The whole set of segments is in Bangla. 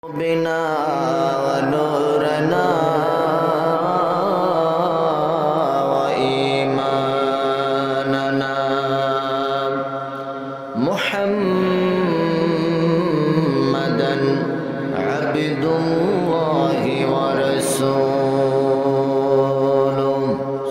بنا ونورنا وإيماننا محمدا عبد الله ورسوله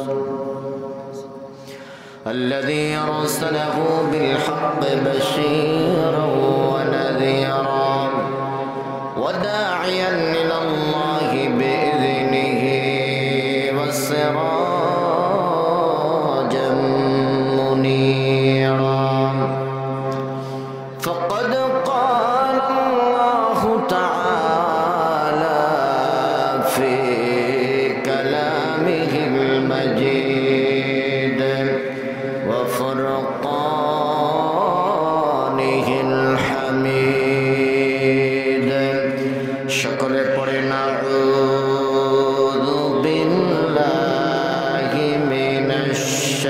الذي أرسله بالحق بشيرا ونذيرا وداعيا إلى الله بإذنه وسراجا منيرا فقد قال الله تعالى في كلامه المجيد وفرقانه الحميد সকলে পড়ে নাউযু বিল্লাহি মিনাশ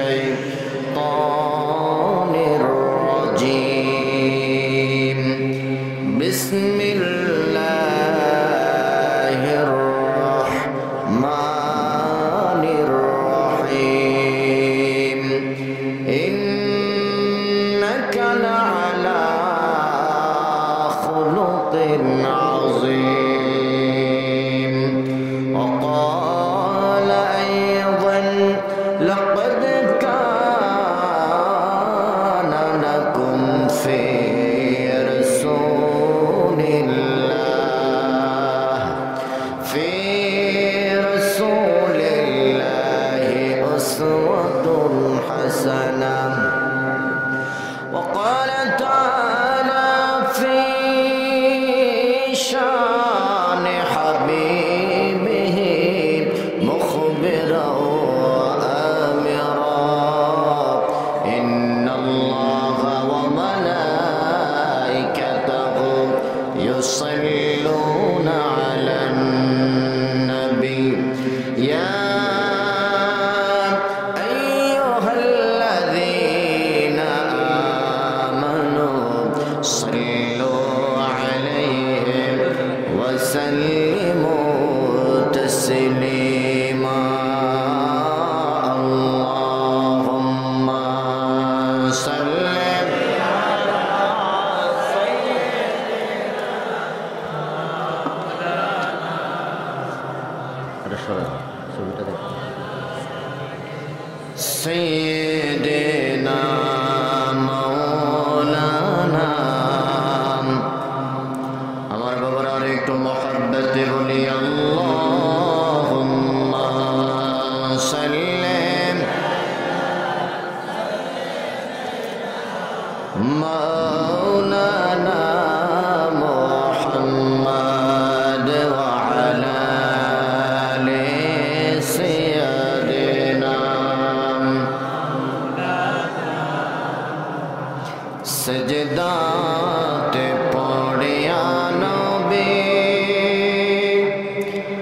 শাইতানির রাজীম বিসমিল্লাহির রাহমানির রাহিম ইন্নাকা লা'আলা খুলুকিন আযীম لقد كان لكم في رسول الله أسوة حسنة وقال تعالى في شان حبيبه مخبرا يصلون على النبي يا أيها الذين آمنوا صلوا عليه وسلموا تسليما اللهم صل سيدنا مولانا আমার বাবার আর একটু মহব্বতে বলি আল্লাহুম্মা সাল্লি مولانا محمد وعلى सजदाते पड़िया नबी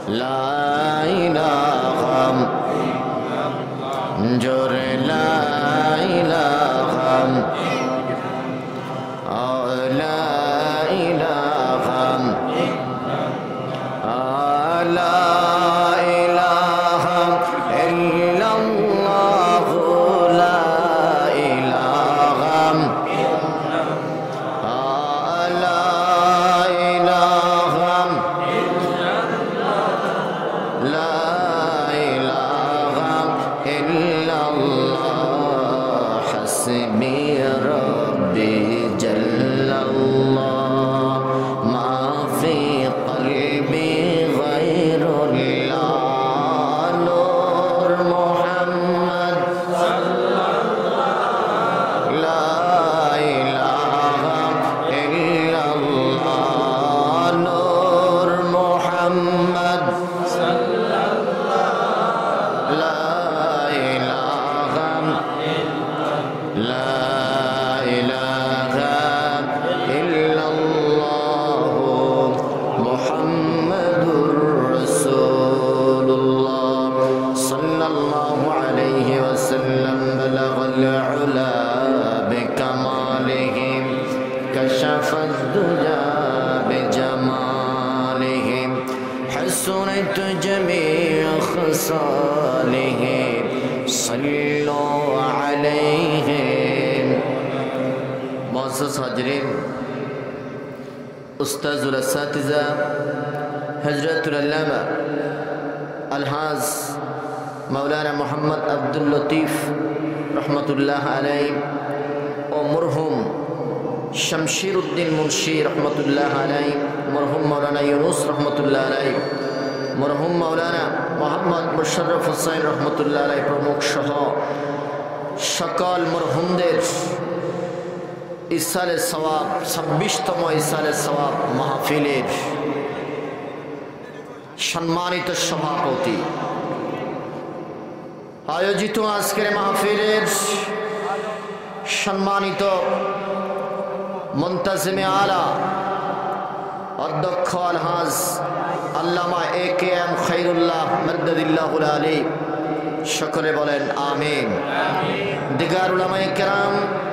লা ইলাহা জোরে লা ইলাহা লা ইলাহা লা ইলাহা ইল্লাল্লাহ লা ইলাহা লা ইলাহা লা ইলাহা ইল্লাল্লাহ হাসবি রাব্বি জাল্লাল্লাহ মা ফি কলবি গায়রুল্লাহ নূর মুহাম্মদ লা ইলাহা ইল্লাল্লাহ নূর মুহাম্মদ লা ইলাহা লা ইলাহা ইল্লাল্লাহ মুহাম্মাদুর রাসূলুল্লাহ সাল্লাল্লাহু আলাইহি ওয়াসাল্লাম বালাগাল উলা বিকামালিহি কাশাফাদ দুজা বিজামালিহি حسنت جميع خصاله صلوا عليه معزز حاضرین استاذ الاساتذہ حضرت العلامہ الحاج مولانا মোহাম্মদ আব্দুল লতিফ রহমতুল্লাহ আলাইহি ও মরহুম শমশির উদ্দিন মুন্সি রহমতুল্লাহ আলাইহি মরহুম মৌলানা ইউনুস রহমতুল্লাহ আলাইহি মরহুম মৌলানা মোহাম্মদ মুশাররফ হোসেন রহমতুল্লাহ আলাইহি প্রমুখ সহ সকল মরহুমদের ইসালে সওয়াব 26তম ইসালে সওয়াব মাহফিলের সম্মানিত সভাপতি আয়োজিত আজকের মাহফিলের সম্মানিত মুনতাজিমে আলা অধ্যক্ষ আলহাজ আল্লামা এ.কে.এম খায়রুল্লাহ মাদ্দাদিল্লাহুল আলী সকলে বলেন আমিন। দিগার উলামায়ে কেরাম,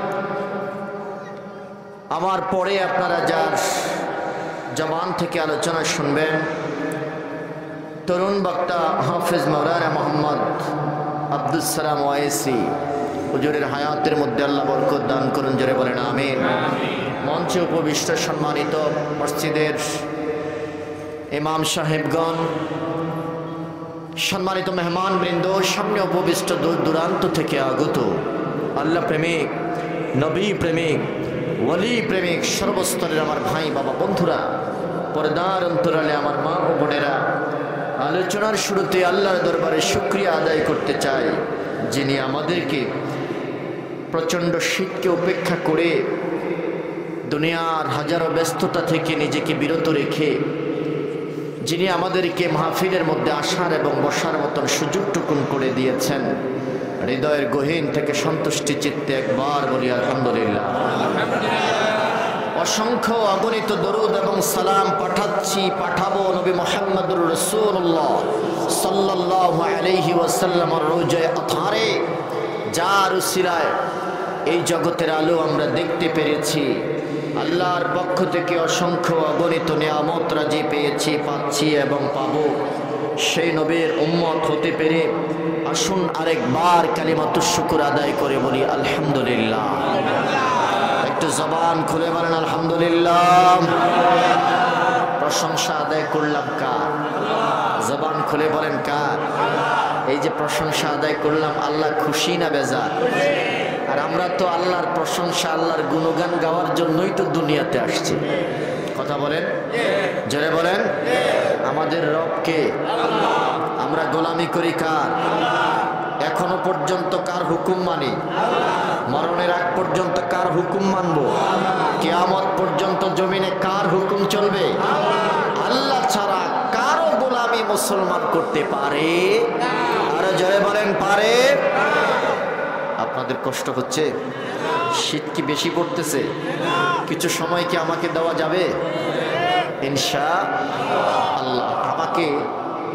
আমার পরে আপনারা যার জবান থেকে আলোচনা শুনবেন তরুণ বক্তা হাফেজ মাওলানা মোহাম্মদ আব্দুস সালাম ওয়াইসি হুজুরের হায়াতের মধ্যে আল্লাহ বরকত দান করুন, জোরে বলেন আমিন। মঞ্চে উপবিষ্ট সম্মানিত মসজিদের ইমাম সাহেবগণ, সম্মানিত মেহমান বৃন্দ, সামনে উপবিষ্ট দূর দূরান্ত থেকে আগত আল্লাহ প্রেমিক, নবী প্রেমিক, ওয়ালি প্রেমিক সর্বস্তরের আমার ভাই বাবা বন্ধুরা, পর্দার অন্তরালে আমার মা ও বোনেরা, আলোচনার শুরুতে আল্লাহর দরবারে শুকরিয়া আদায় করতে চাই যিনি আমাদেরকে প্রচণ্ড শীতকে উপেক্ষা করে দুনিয়ার হাজারো ব্যস্ততা থেকে নিজেকে বিরত রেখে যিনি আমাদেরকে মাহফিলের মধ্যে আসার এবং বসার মতন সুযোগটুকুন করে দিয়েছেন। হৃদয়ের গহীন থেকে সন্তুষ্টি চিত্তে একবার বলি আলহামদুলিল্লাহ। অসংখ্য অগণিত দরুদ এবং সালাম পাঠাবো নবী মুহাম্মদুর রাসূলুল্লাহ সাল্লাল্লাহু আলাইহি ওয়াসাল্লামের রওজায়ে আতহারে, যার উসিলায় এই জগতের আলো আমরা দেখতে পেরেছি। আল্লাহর পক্ষ থেকে অসংখ্য অগণিত নিয়ামত রাজি পেয়েছি, পাচ্ছি এবং পাবো। সেই নবীর উম্মত হতে পেরে আসুন আরেকবার কালিমাতুশ শুকর আদায় করে বলি আলহামদুলিল্লাহ। একটু জবান খুলে বলেন আলহামদুলিল্লাহ। প্রশংসা আদায় করলাম কার? জবান খুলে বলেন কার? এই যে প্রশংসা আদায় করলাম, আল্লাহ খুশি না বেজার? আর আমরা তো আল্লাহর প্রশংসা, আল্লাহর গুণগান গাওয়ার জন্যই তো দুনিয়াতে আসছি। কথা বলেন, জোরে বলেন। আমাদের রবকে আমরা গোলামি করি কার? এখনো পর্যন্ত কার হুকুম মানি? মরণের আগ পর্যন্ত কার হুকুম মানব? কিয়ামত পর্যন্ত জমিনে কার হুকুম চলবে? আল্লাহ ছাড়া কারো গোলামি মুসলমান করতে পারে? আরে জোরে বলেন পারে? আপনাদের কষ্ট হচ্ছে? শীত কি বেশি পড়তেছে? কিছু সময় কি আমাকে দেওয়া যাবে? ইনশাআল্লাহ। আমাকে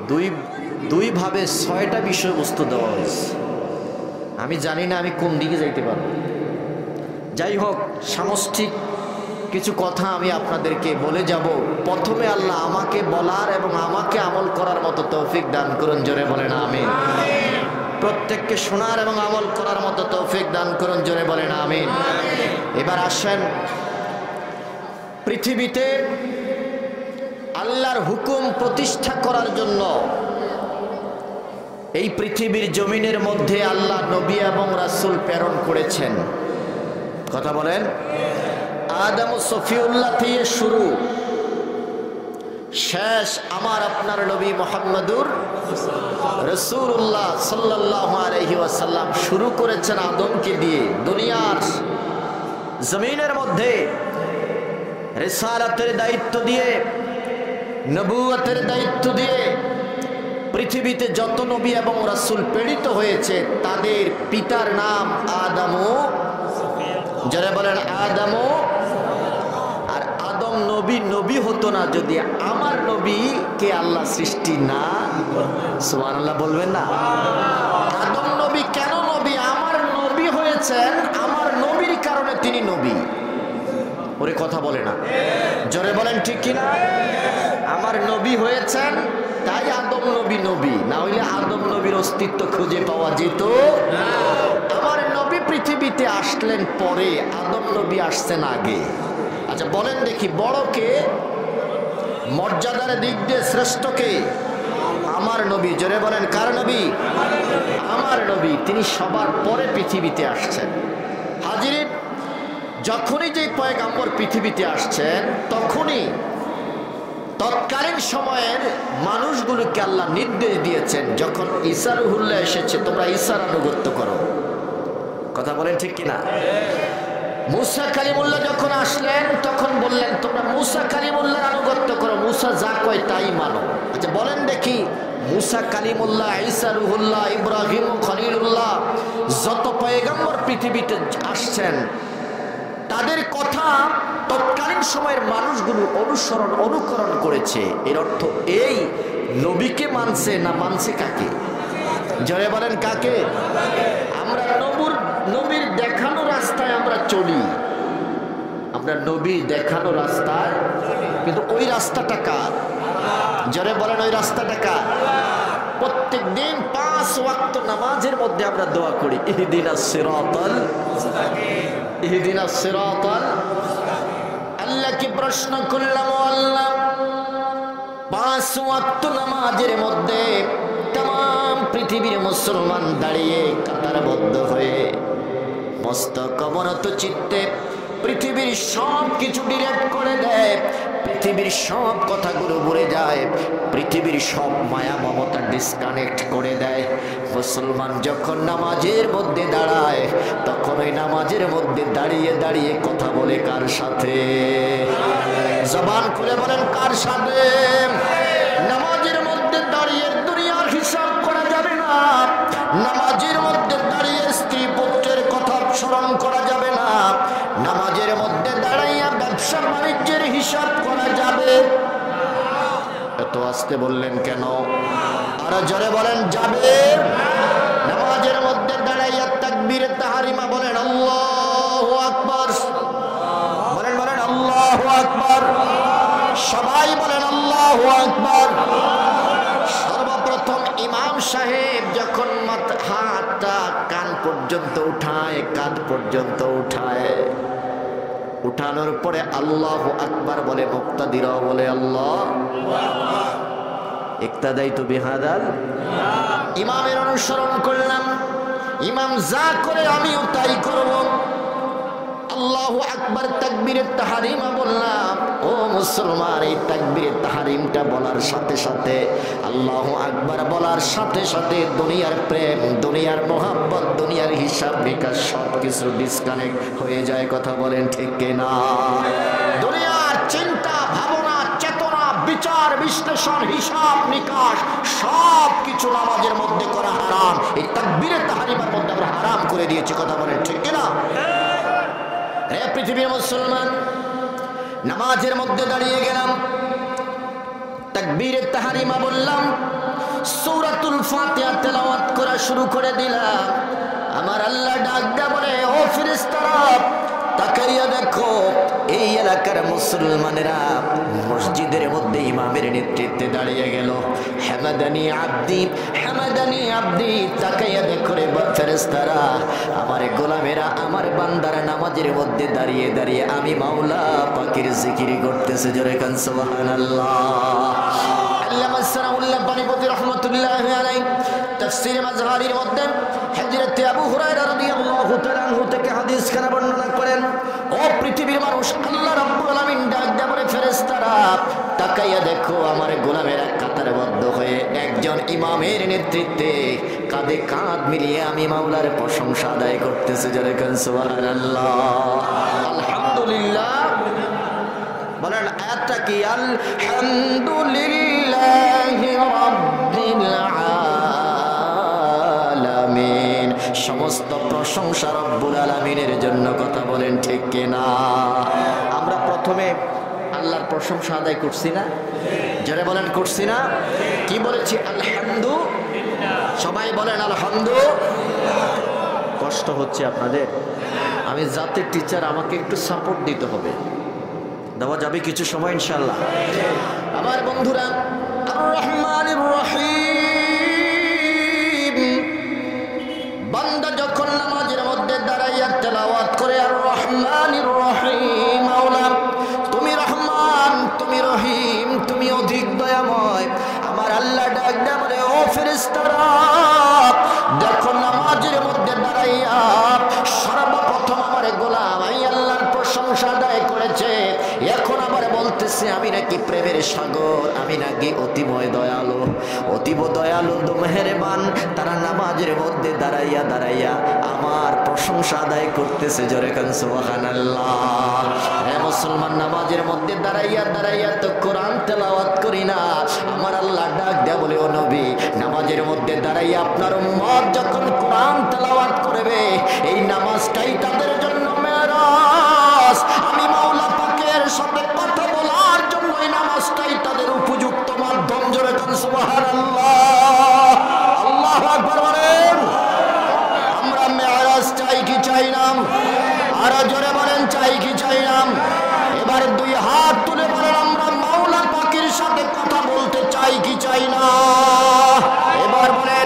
দুই ভাবে 6টা বিষয়বস্তু দেওয়া হয়েছে। আমি জানি না আমি কোন দিকে যাইতে পারবো। যাই হোক, সামষ্টিক কিছু কথা আমি আপনাদেরকে বলে যাব। প্রথমে আল্লাহ আমাকে বলার এবং আমাকে আমল করার মতো তৌফিক দান করুন, জোরে বলেন আমিন। প্রত্যেককে শোনার এবং আমল করার মতো তৌফিক দান করুন, জোরে বলেন আমিন। এবার আসেন, পৃথিবীতে আল্লাহর হুকুম প্রতিষ্ঠা করার জন্য এই পৃথিবীর জমিনের মধ্যে আল্লাহ নবী এবং রাসূল প্রেরণ করেছেন। কথা বলেন। আদম ও সফিউল্লাহ থেকে শুরু, শেষ আমার আপনার নবী মুহাম্মদুর রাসূলুল্লাহ সাল্লাল্লাহু আলাইহি ওয়াসাল্লাম শুরু করেছেন আদমকে দিয়ে। দুনিয়ার জমিনের মধ্যে রিসালাতের দায়িত্ব দিয়ে, নবুয়তের দায়িত্ব দিয়ে পৃথিবীতে যত নবী এবং রাসূল প্রেরিত হয়েছে তাদের পিতার নাম আদম। যারা বলেন আদম। আর আদম নবী হতো না যদি আমার নবীকে আল্লাহ সৃষ্টি না, সুবহানাল্লাহ বলবেন না। আদম নবী কেন নবী? আমার নবী হয়েছেন, আমার নবীর কারণে তিনি নবী। ওরে কথা বলে না, জোরে বলেন ঠিক কিনা? আমার নবী হয়েছেন তাই আদম নবী, না হইলে আদম নবীর অস্তিত্ব খুঁজে পাওয়া যেত। আমার নবী পৃথিবীতে আসলেন পরে, আদম নবী আসছেন আগে। আচ্ছা বলেন দেখি, বড়কে মর্যাদার দিক দিয়ে শ্রেষ্ঠকে? আমার নবী। জোরে বলেন কার নবী? আমার নবী। তিনি সবার পরে পৃথিবীতে আসছেন। হাজিরিন, যখনই যে পয়গাম্বর পৃথিবীতে আসছেন তখনই তৎকালীন সময়ের মানুষগুলোকে আল্লাহ নির্দেশ দিয়েছেন, যখন ঈসা রুহুল্লাহ এসেছে তোমরা ঈসার আনুগত্য করো। কথা বলেন ঠিক কিনা? মুসা কালিমুল্লাহ যখন আসলেন তখন বললেন তোমরা মুসা কালিমুল্লাহর আনুগত্য করো, মুসা যা কয় তাই মানো। আচ্ছা বলেন দেখি, মুসা কালিমুল্লাহ, ঈসা রুহুল্লাহ, ইব্রাহিম খলিলুল্লাহ, যত পয়গম্বর পৃথিবীতে আসছেন তাদের কথা তৎকালীন সময়ের মানুষগুলো অনুকরণ করেছে। এর অর্থ এই, নবীকে মানছে না মানছে কাকে? জয় বলেন কাকে? আমরা নবীর দেখানো রাস্তায় আমরা চলি, আমরা নবীর দেখানো রাস্তায়, কিন্তু ওই রাস্তাটা কার? জয় বলেন ওই রাস্তাটা কার? প্রত্যেক দিন 5 ওয়াক্ত নামাজের মধ্যে আমরা দোয়া করি, ইহদিনাস সিরাতাল মুস্তাকিম, ইহদিনাস সিরাতাল। আল্লাহকে প্রশ্ন করলাম, আল্লাহ 5 ওয়াক্ত নামাজের মধ্যে तमाम পৃথিবীর মুসলমান দাঁড়িয়ে কাতারবদ্ধ হয়ে মস্তক অবনত চিত্তে পৃথিবীর সব কিছু ডিরেক্ট করে দেয়, পৃথিবীর সব কথাগুলো ভুলে যায়, পৃথিবীর সব মায়া মমতা ডিসকানেক্ট করে দেয়। মুসলমান যখন নামাজের মধ্যে দাঁড়ায় তখন ওই নামাজের মধ্যে দাঁড়িয়ে দাঁড়িয়ে কথা বলে কার সাথে? জবান খুলে বলেন কার সাথে? নামাজের মধ্যে দাঁড়িয়ে দুনিয়ার হিসাব করা যাবে না, নামাজের মধ্যে দাঁড়িয়ে স্ত্রী পুত্রের কথা স্মরণ করা যাবে না, নামাজের মধ্যে দাঁড়াইয়া ব্যবসা বাণিজ্যের হিসাব করা যাবে। এত আস্তে বললেন কেন? আরো জোরে বলেন যাবে। নামাজের মধ্যে দাঁড়াইয়া তাকবীরে তাহরিমা বলেন আল্লাহু আকবার, বলেন বলেন আল্লাহু আকবার, সবাই বলেন আল্লাহু আকবার। সর্বপ্রথম ইমাম সাহেব যখন হাতটা কান পর্যন্ত উঠায়, কাঁধ পর্যন্ত উঠায়, উঠানোর পরে আল্লাহু আকবার বলে, মুক্তাদিরাও বলে আল্লাহ ইক্তাদাইতু বিহাদাল। ইমামের অনুসরণ করলাম, ইমাম যা করে আমিও তাই করব। আল্লাহু আকবার তাকবীরে তাহরিমা বললাম। ও মুসলমান, এই তাকবীরে তাহরিমটা বলার সাথে সাথে, আল্লাহু আকবার বলার সাথে সাথে দুনিয়ার প্রেম, দুনিয়ার মোহাব্বত, দুনিয়ার হিসাব নিকাশ সব কিছু ডিসকানেক্ট হয়ে যায়। কথা বলেন ঠিক কিনা? দুনিয়ার চিন্তা ভাবনা চেতনা বিচার বিশ্লেষণ হিসাব নিকাশ সব কিছু নামাজের মধ্যে করা হারাম। এই তাকবীরে তাহরিমার মধ্যে আমরা হারাম করে দিয়েছি। কথা বলেন ঠিক কিনা? হে পৃথিবীর মুসলমান, নামাজের মধ্যে দাঁড়িয়ে গেলাম, তাকবীরে তাহরিমা বললাম, সূরাতুল ফাতিহা তেলাওয়াত করা শুরু করে দিলাম, আমার আল্লাহ ডাক দেয়া বলে, ও ফেরেশতারা তাকাইয়া দেখো, এই এলাকার মুসলমানেরা মসজিদের মধ্যে ইমামের নেতৃত্বে দাঁড়িয়ে গেল। হামাদানি আব্দি, হামাদানি আব্দি, তাকাইয়া দেখো রে ফেরেশতারা, আমার গোলামেরা, আমার বান্দারা নামাজের মধ্যে দাঁড়িয়ে দাঁড়িয়ে আমি মাওলা পাকের জিকির করতেছে। জোরে কান সুবহানাল্লাহ। আল্লামা সানাউল্লাহ বানীপতি রাহমাতুল্লাহি আলাইহি তাফসীর মাজহারির মধ্যে হযরত আবু হুরায়রা রাদিয়াল্লাহু তাআলা আনহু থেকে হাদিস খানা বর্ণনা করেন, ও পৃথিবীর মানুষ, আল্লাহ রাব্বুল আলামিন ডাক দেয়া বলে, ফেরেশতারা তাকাইয়া দেখো, আমার গোলামেরা কাতারবদ্ধ হয়ে একজন ইমামের নেতৃত্বে কাঁধে কাঁধ মিলিয়ে আমি মাওলার প্রশংসা আদায় করতেছে। জোরে কান সুবহানাল্লাহ, আলহামদুলিল্লাহ। বলেন আয়াতটা কি? আলহামদুলিল্লাহি রাব্বিল আলামিন, সমস্ত প্রশংসা রব্বুল আলামিনের জন্য। কথা বলেন ঠিক কিনা? আমরা প্রথমে আল্লাহর প্রশংসা আদায় করছি না? যারা বলেন করছি না? কি বলেছি? আলহামদু। সবাই বলেন আলহামদু। কষ্ট হচ্ছে আপনাদের? আমি জাতের টিচার, আমাকে একটু সাপোর্ট দিতে হবে, দেওয়া যাবে কিছু সময় ইনশাআল্লাহ। আমার বন্ধুরা, আর রহমানির রহিম, বান্দা যখন নামাজের মধ্যে দাঁড়াইয়া তেলাওয়াত করে আর রহমানির রহিম, মাওলা তুমি রহমান, তুমি রহিম, তুমি অধিক দয়াময়, আমার আল্লাহ ডাক দেয়া বলে, ও ফেরেশতারা দেখো, নামাজের মধ্যে দাঁড়াইয়া সর্বপ্রথম আমার গোলাম আমি আল্লাহর প্রশংসা আদায় করেছে, এখন আবার বলতেছে আমি নাকি প্রেমের সাগর, আমি নাকি অতিময় দয়ালু, অতীব দয়ালু মেহেরবান। তারা নামাজের মধ্যে দাঁড়াইয়া দাঁড়াইয়া আমার প্রশংসা আদায় করতেছে। জোরে কান সুবহানাল্লাহ। হে মুসলমান, নামাজের মধ্যে দাঁড়াইয়া দাঁড়াইয়া তো কোরআন তেলাওয়াত করি না? আমার আল্লাহ ডাক দেয়া বলে, ও নবী, নামাজের মধ্যে দাঁড়াইয়া আপনার উম্মত যখন কোরআন তেলাওয়াত করবে, এই নামাজটাই তাদের জন্য মেরাজ। আমি মাওলা পাকের সাথে কথা বলার জন্য এই নামাজটাই তাদের উপযুক্ত মাধ্যম। জোরে কান সুবহানাল্লাহ, আল্লাহু আকবার বলেন। আমরা মেরাজ চাই কি চাই না? আরো জোরে বলেন, চাই কি চাই না? এবার দুই হাত তুলে বলেন, আমরা মাওলা পাকের সাথে কথা বলতে চাই কি চাই না? এবার বলেন।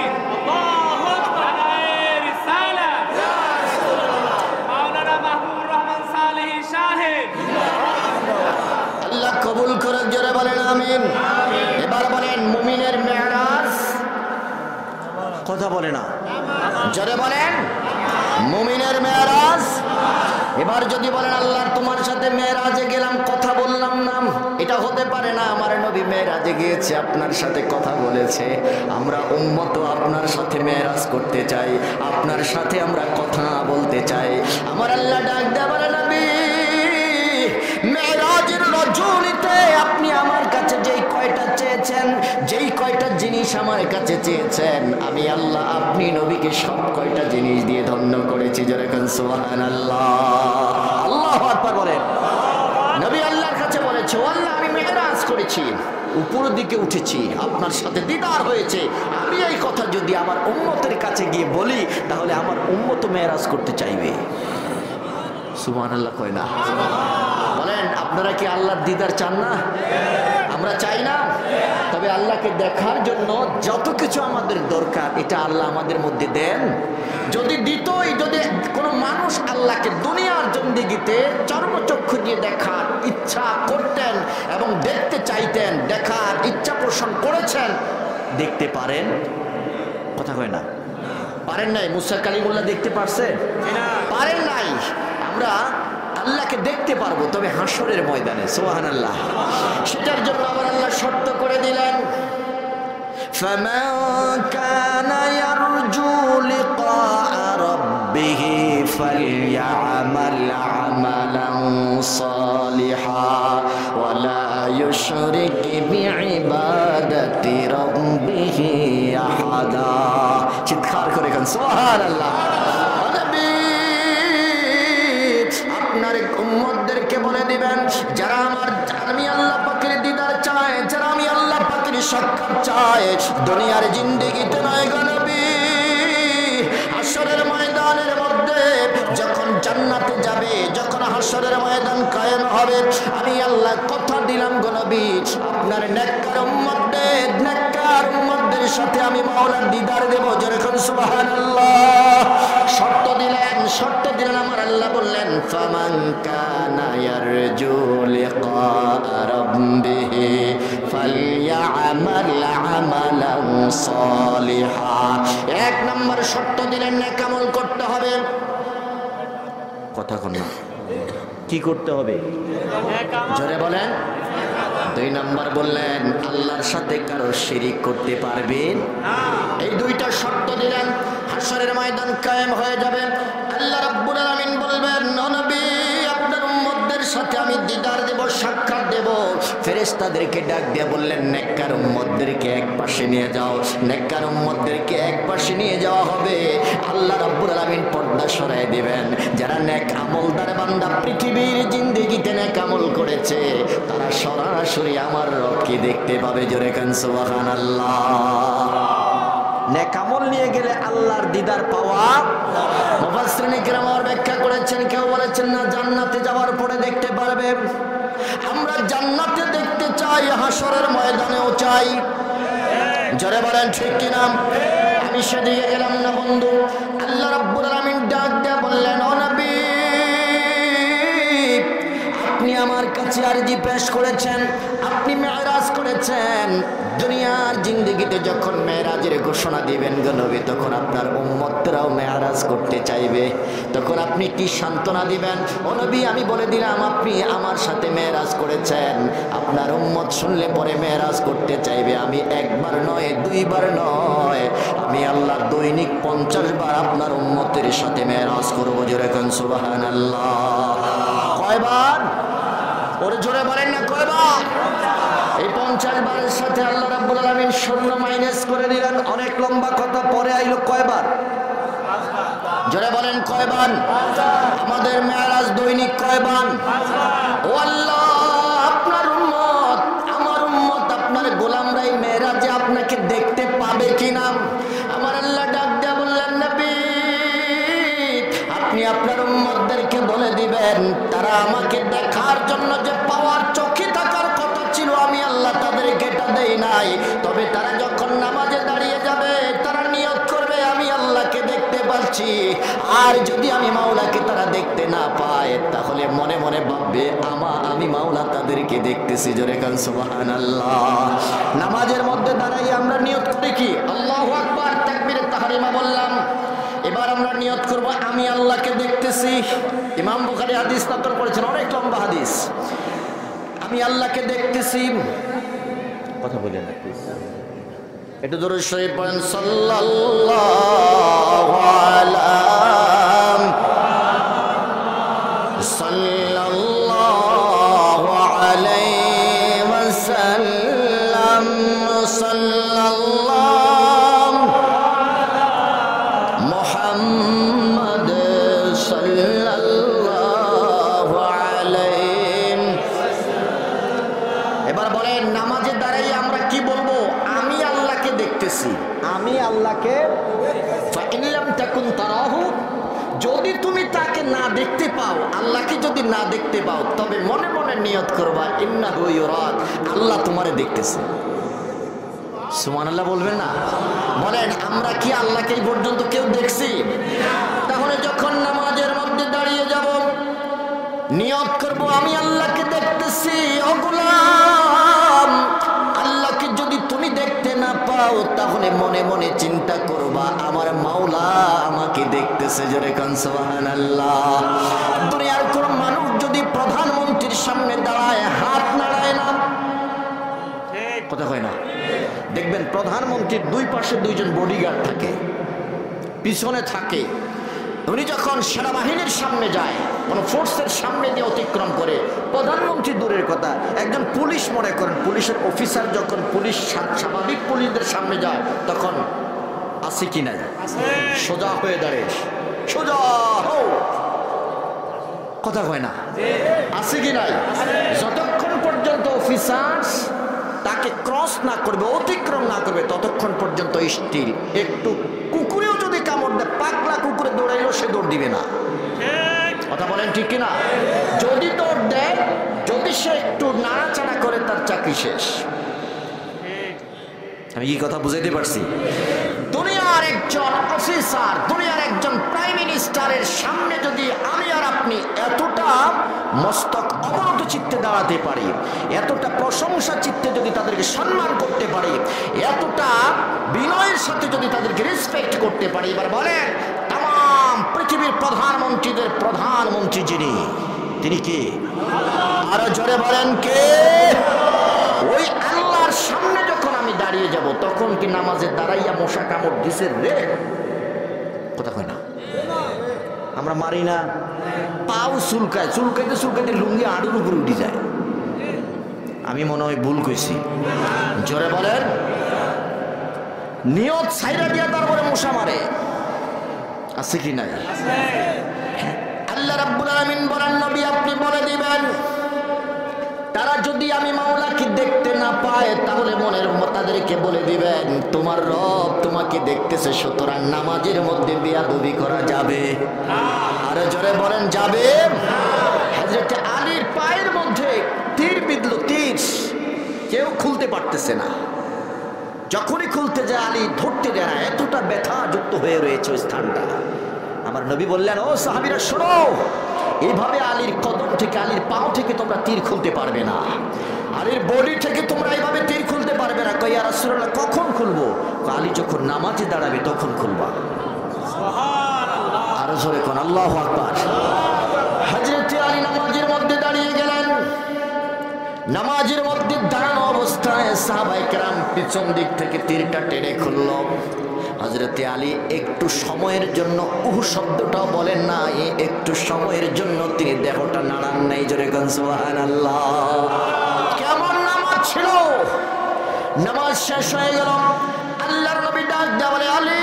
আল্লাহ কবুল করে, জোরে বলেন আমিন। এবার বলেন, মুমিনের মেরাজ। কথা বলে না, জোরে বলেন, মুমিনের মেরাজ। এবার যদি বলেন, আল্লাহ তোমার সাথে মেরাজে গেলাম, কথা বললাম না, এটা হতে পারে না। আমার নবী মেরাজে গিয়েছে, আপনার সাথে কথা বলেছে। আমরা উম্মত আপনার সাথে মেরাজ করতে চাই, আপনার সাথে আমরা কথা বলতে চাই। আমার আল্লাহ ডাক দেয়া বলে, নবী মেরাজের রজনীতে আপনি আমার কাছে যেই কয়টা চেয়েছেন, যেই কয়টা জিনিস আমার কাছে চেয়েছেন, আমি আল্লাহ আপনি নবীকে সব কয়টা জিনিস দিয়ে ধন্য করেছি। জোরে কান সুবহানাল্লাহ, আল্লাহু আকবার বলেন। নবী আল্লাহর কাছে বলেছে, ও আল্লাহ, আমি মেরাজ করেছি, উপর দিকে উঠেছি, আপনার সাথে দিদার হয়েছে। আমি এই কথা যদি আমার উম্মতের কাছে গিয়ে বলি, তাহলে আমার উম্মত মেরাজ করতে চাইবে। সুবহানাল্লাহ কয় না? বলেন, আপনারা কি আল্লাহর দিদার চান না? আমরা চাই না? তবে আল্লাহকে দেখার জন্য যত কিছু আমাদের দরকার, এটা আল্লাহ আমাদের মধ্যে দেন। যদি দিতই, যদি কোনো মানুষ আল্লাহকে দুনিয়ার জিন্দেগিতে চর্মচক্ষু দিয়ে দেখার ইচ্ছা করতেন এবং দেখতে চাইতেন, দেখার ইচ্ছা পোষণ করেছেন, দেখতে পারেন? কথা কয় না? পারেন নাই? মুসা কালিমুল্লাহ দেখতে পারছে? পারেন নাই। আমরা আল্লাহকে দেখতে পারবো, তবে হাসরের ময়দানে। সুবহানাল্লাহ। সেটার জন্য আবার আল্লাহ শর্ত করে দিলেন, ফামান কানা ইয়ারজু লিকা রাব্বিহি ফালইআমাল আমালান সালিহা ওয়া লা ইউশরিক বিইবাদাতি রাব্বিহি আহাদা। চিৎকার করে গান সুবহানাল্লাহ। আপনার উম্মতদেরকে বলে দিবেন, যারা আমি আল্লাহ পাকের দিদার চায়, যারা আমি আল্লাহ পাকের সাক্ষাৎ চায়, দুনিয়ার জিন্দেগিতে নয় গো নবী। হাসরের ময়দানের মধ্যে যখন জান্নাতে যাবে, যখন হাসরের ময়দান কায়েম হবে, আমি আল্লাহ কথা দিলাম গো নবী, আপনার নেককার উম্মতদের সাথে আমি মাওলার দিদার দেব। যেরকম সুবহানাল্লাহ। শর্ত দিলেন আমার আল্লাহ, বললেন ফামান কানা ইয়ারজু লিকা রাব্বিহি ফালইআমাল আমালান সালিহা। এক নম্বর শর্ত দিলেন, নেক আমল করতে হবে। কথা কোন না, কি করতে হবে? জোরে বলেন। দুই নম্বর বললেন, আল্লাহর সাথে কারো শিরিক করতে পারবেন না। এই দুইটা শর্ত দিলেন, হাসরের ময়দান কায়েম হয়ে যাবে। আল্লাহ রাব্বুল আলামিন বলবেন, নবী আপনার উম্মতদের সাথে আমি দিদার দেব, সাক্ষাৎ দেব। ফেরেশতাদেরকে ডাক দিয়ে বললেন, নেককার উম্মতদেরকে এক পাশে নিয়ে যাও। নেককার উম্মতদেরকে এক পাশে নিয়ে যাওয়া হবে। আল্লাহ রাব্বুল আলামিন পর্দা সরাই দিবেন। যারা নেক আমলদার বান্দা, পৃথিবীর জিন্দেগিতে নেক আমল করেছে, তারা সরাসরি আমার রবকে দেখতে পাবে। জোরে কান সুবহানাল্লাহ। নেক আমল নিয়ে গেলে আল্লাহর দিদার পাওয়া। মুফাসসিরিনে কিরাম ব্যাখ্যা করেছেন, কেউ বলেছেন না জান্নাতে যাওয়ার পরে দেখতে পারবে। আমরা জান্নাতে দেখতে চাই, হাসরের ময়দানেও চাই। জোরে বলেন ঠিক কিনা? আমি সেদিকে গেলাম না বন্ধু। আল্লাহ রাব্বুল আলামিন ডাক দিয়ে বললেন, ও নবী আপনি আমার কাছে আরজি পেশ করেছেন, আপনি মেরাজ করেছেন। দুনিয়ার জিন্দেগিতে যখন মেরাজের ঘোষণা দিবেন গো নবী, তখন আপনার উম্মতরাও মেরাজ করতে চাইবে। তখন আপনি কি সান্ত্বনা দিবেন? ও নবী আমি বলে দিলাম, আপনি আমার সাথে মেরাজ করেছেন, আপনার উম্মত শুনলে পরে মেরাজ করতে চাইবে। আমি একবার নয়, দুইবার নয়, আমি আল্লাহ দৈনিক 50 বার আপনার উম্মতের সাথে মেরাজ করবো। জোরে কোন সুবহানাল্লাহ। কয়বার? ওরে জোরে বলেন না, কয়বার? এই 50 বারের সাথে আল্লাহ রাব্বুল আলামিন শূন্য মাইনাস করে দিলেন। অনেক লম্বা কথা, পরে আইলো কয়বার? জোরে বলেন কয়বার? আমাদের মেরাজ দৈনিক কয়বার? ও আল্লাহ, আপনার উম্মত, আমার উম্মত, আপনার গোলামরাই মেরাজে আপনাকে দেখতে পাবে কিনা? আমার আল্লাহ ডাক দিয়ে বললেন, নবী আপনি আপনার উম্মতদেরকে বলে দিবেন, তারা আমাকে দেখার জন্য যে পাওয়ার চোখে থাকার কথা ছিল, আমি আল্লাহ তাদেরকে এটা দেই নাই। তবে তারা যখন নামাজে দাঁড়িয়ে যাবে, তারা নিয়ত করবে আমি আল্লাহকে দেখতে পাচ্ছি। আর যদি আমি মাওলাকে তারা দেখতে না পায়, তাহলে মনে মনে ভাববে আমি মাওলা তাদেরকে দেখতেছি। জোরে কান সুবহানাল্লাহ। নামাজের মধ্যে দাঁড়াই আমরা নিয়ত করি কি? আল্লাহু আকবার, তাকবীরে তাহরিমা বললাম। এবার আমরা নিয়ত করব আমি আল্লাহকে দেখতেছি। ইমাম বুখারী হাদিস নকল করেছেন, অনেক লম্বা হাদিস। আমি আল্লাহকে দেখতেছি। কথা বলেন না প্লিজ, একটু দরুদ শরীফ পড়েন। সাল্লাল্লাহু আলাইহি ওয়াসাল্লাম। সাল্লাল্লাহু মুহাম্মদ সাল্লাল্লাহু আলাইহি। এবার বলেন, নামাজে দাঁড়িয়ে আমরা কি বলবো? আমি আল্লাহকে দেখতেছি। আমি আল্লাহকে, ফাইন লাম তাকুন তারাহু, যদি তুমি তাকে না দেখতে পাও, আল্লাহকে যদি না দেখতে পাও, তবে মনে মনে নিয়ত করবা ইন্নাহু ইউরাক, আল্লাহ তোমারে দেখতেছে। সুবহানাল্লাহ বলবেন না? বলেন, আমরা কি আল্লাহকে এই পর্যন্ত কেউ দেখছি? তাহলে যখন নামাজের মধ্যে দাঁড়িয়ে যাব, নিয়ত করব আমি আল্লাহকে দেখতেছি। ও গোলাম, আল্লাহকে যদি তুমি দেখতে না পাও, তাহলে মনে মনে চিন্তা করবা আমার মাওলা আমাকে দেখতেছে। জোরে কান সুবহানাল্লাহ। দুনিয়ার কোন মানুষ যদি প্রধানমন্ত্রীর সামনে দাঁড়ায়, হাত নাড়ায় না, কথা কয় না? দেখবেন প্রধানমন্ত্রীর দুই পাশে দুইজন বডিগার্ড থাকে, পিছনে থাকে। উনি যখন সেনাবাহিনীর সামনে যায়, কোন ফোর্সের সামনে দিয়ে অতিক্রম করে, প্রধানমন্ত্রী দূরের কথা, একজন পুলিশ মনে করেন, পুলিশের অফিসার যখন স্বাভাবিক পুলিশদের সামনে যায়, তখন আছে কি নাই? সোজা হয়ে দাঁড়িয়ে, সোজা হও, কথা কয় না? আছে কি নাই? যতক্ষণ পর্যন্ত অফিসার তাকে ক্রস না করবে, অতিক্রম না করবে, ততক্ষণ পর্যন্ত স্টিল। একটু কুকুরেও যদি কামড় দেয়, পাগলা কুকুরে দৌড়াইলেও সে দৌড় দিবে না। কথা বলেন ঠিক কিনা? যদি দৌড় দেয়, যদি সে একটু নাড়াচাড়া করে, তার চাকরি শেষ। আমি কি কথা বুঝাইতে পারছি? দুনিয়ার একজন অফিসার, দুনিয়ার একজন প্রাইম মিনিস্টারের সামনে যদি আমি আর আপনি এতটা মস্তক অবনত চিত্তে দাঁড়াতে পারি, এতটা প্রশংসা চিত্তে যদি তাদেরকে সম্মান করতে পারি, এতটা বিনয়ের সাথে যদি তাদেরকে রেসপেক্ট করতে পারি, এবার বলেন তাম পৃথিবীর প্রধানমন্ত্রীদের প্রধানমন্ত্রী যিনি, তিনি কি? আরো জোরে বলেন কে? ওই আল্লাহর সামনে যখন আমি দাঁড়িয়ে যাব, তখন কি নামাজে দাঁড়াইয়া মশা কামড় দিছে রে? কথা কয় না? আমরা মারি না? পাও চুলকায়, চুলকাইতে চুলকাইতে লুঙ্গি আড়ুর উপরে উঠে যায়। আমি মনে হয় ভুল কইছি। জোরে বলেন। নিয়ত ছাইরা দিয়া তারপরে মশা মারে, আছে কি নাই? আল্লাহ রাব্বুল আলামিন বলেন, নবী আপনি বলে দিবেন, তারা যদি আমি মাওলাকে দেখতে না পায়, তাহলে মনের তাদেরকে বলে দিবেন তোমার রব তোমাকে দেখতেছে, সুতরাং নামাজের মধ্যে বেয়াদবি করা যাবে। আরে জোরে বলেন যাবে। হযরত আলীর পায়ের মধ্যে তীর বিঁধল, তীর কেউ খুলতে পারতেছে না। যখনই খুলতে যায় আলী ধরতে দেয় না, এতটা ব্যথা যুক্ত হয়ে রয়েছে ওই স্থানটা। আমার নবী বললেন, ও সাহাবীরা শোনো, এইভাবে আলীর কদম থেকে, আলীর পাও থেকে তোমরা তীর খুলতে পারবে না, আলীর বডি থেকে তোমরা এইভাবে তীর খুলতে পারবে না। কই ইয়া রাসূলুল্লাহ কখন খুলবো? আলী যখন নামাজে দাঁড়াবে তখন খুলবা। সুবহানাল্লাহ। আরো জোরে কোন আল্লাহু আকবার। হযরত আলী নামাজের মধ্যে দাঁড়িয়ে গেলেন। নামাজের মধ্যে দাঁড়ানো অবস্থায় সাহাবায়ে কেরাম পিছন দিক থেকে তীরটা টেনে খুলল। হযরত আলী একটু সময়ের জন্য শব্দটাও বলেন না, একটু সময়ের জন্য তিনি দেহটা নাড়ান নাই। জোরে কোন সুবহানাল্লাহ। কেমন নামাজ ছিল? নামাজ শেষ হয়ে গেল, আল্লাহর নবী ডাক দিয়ে বলে, আলী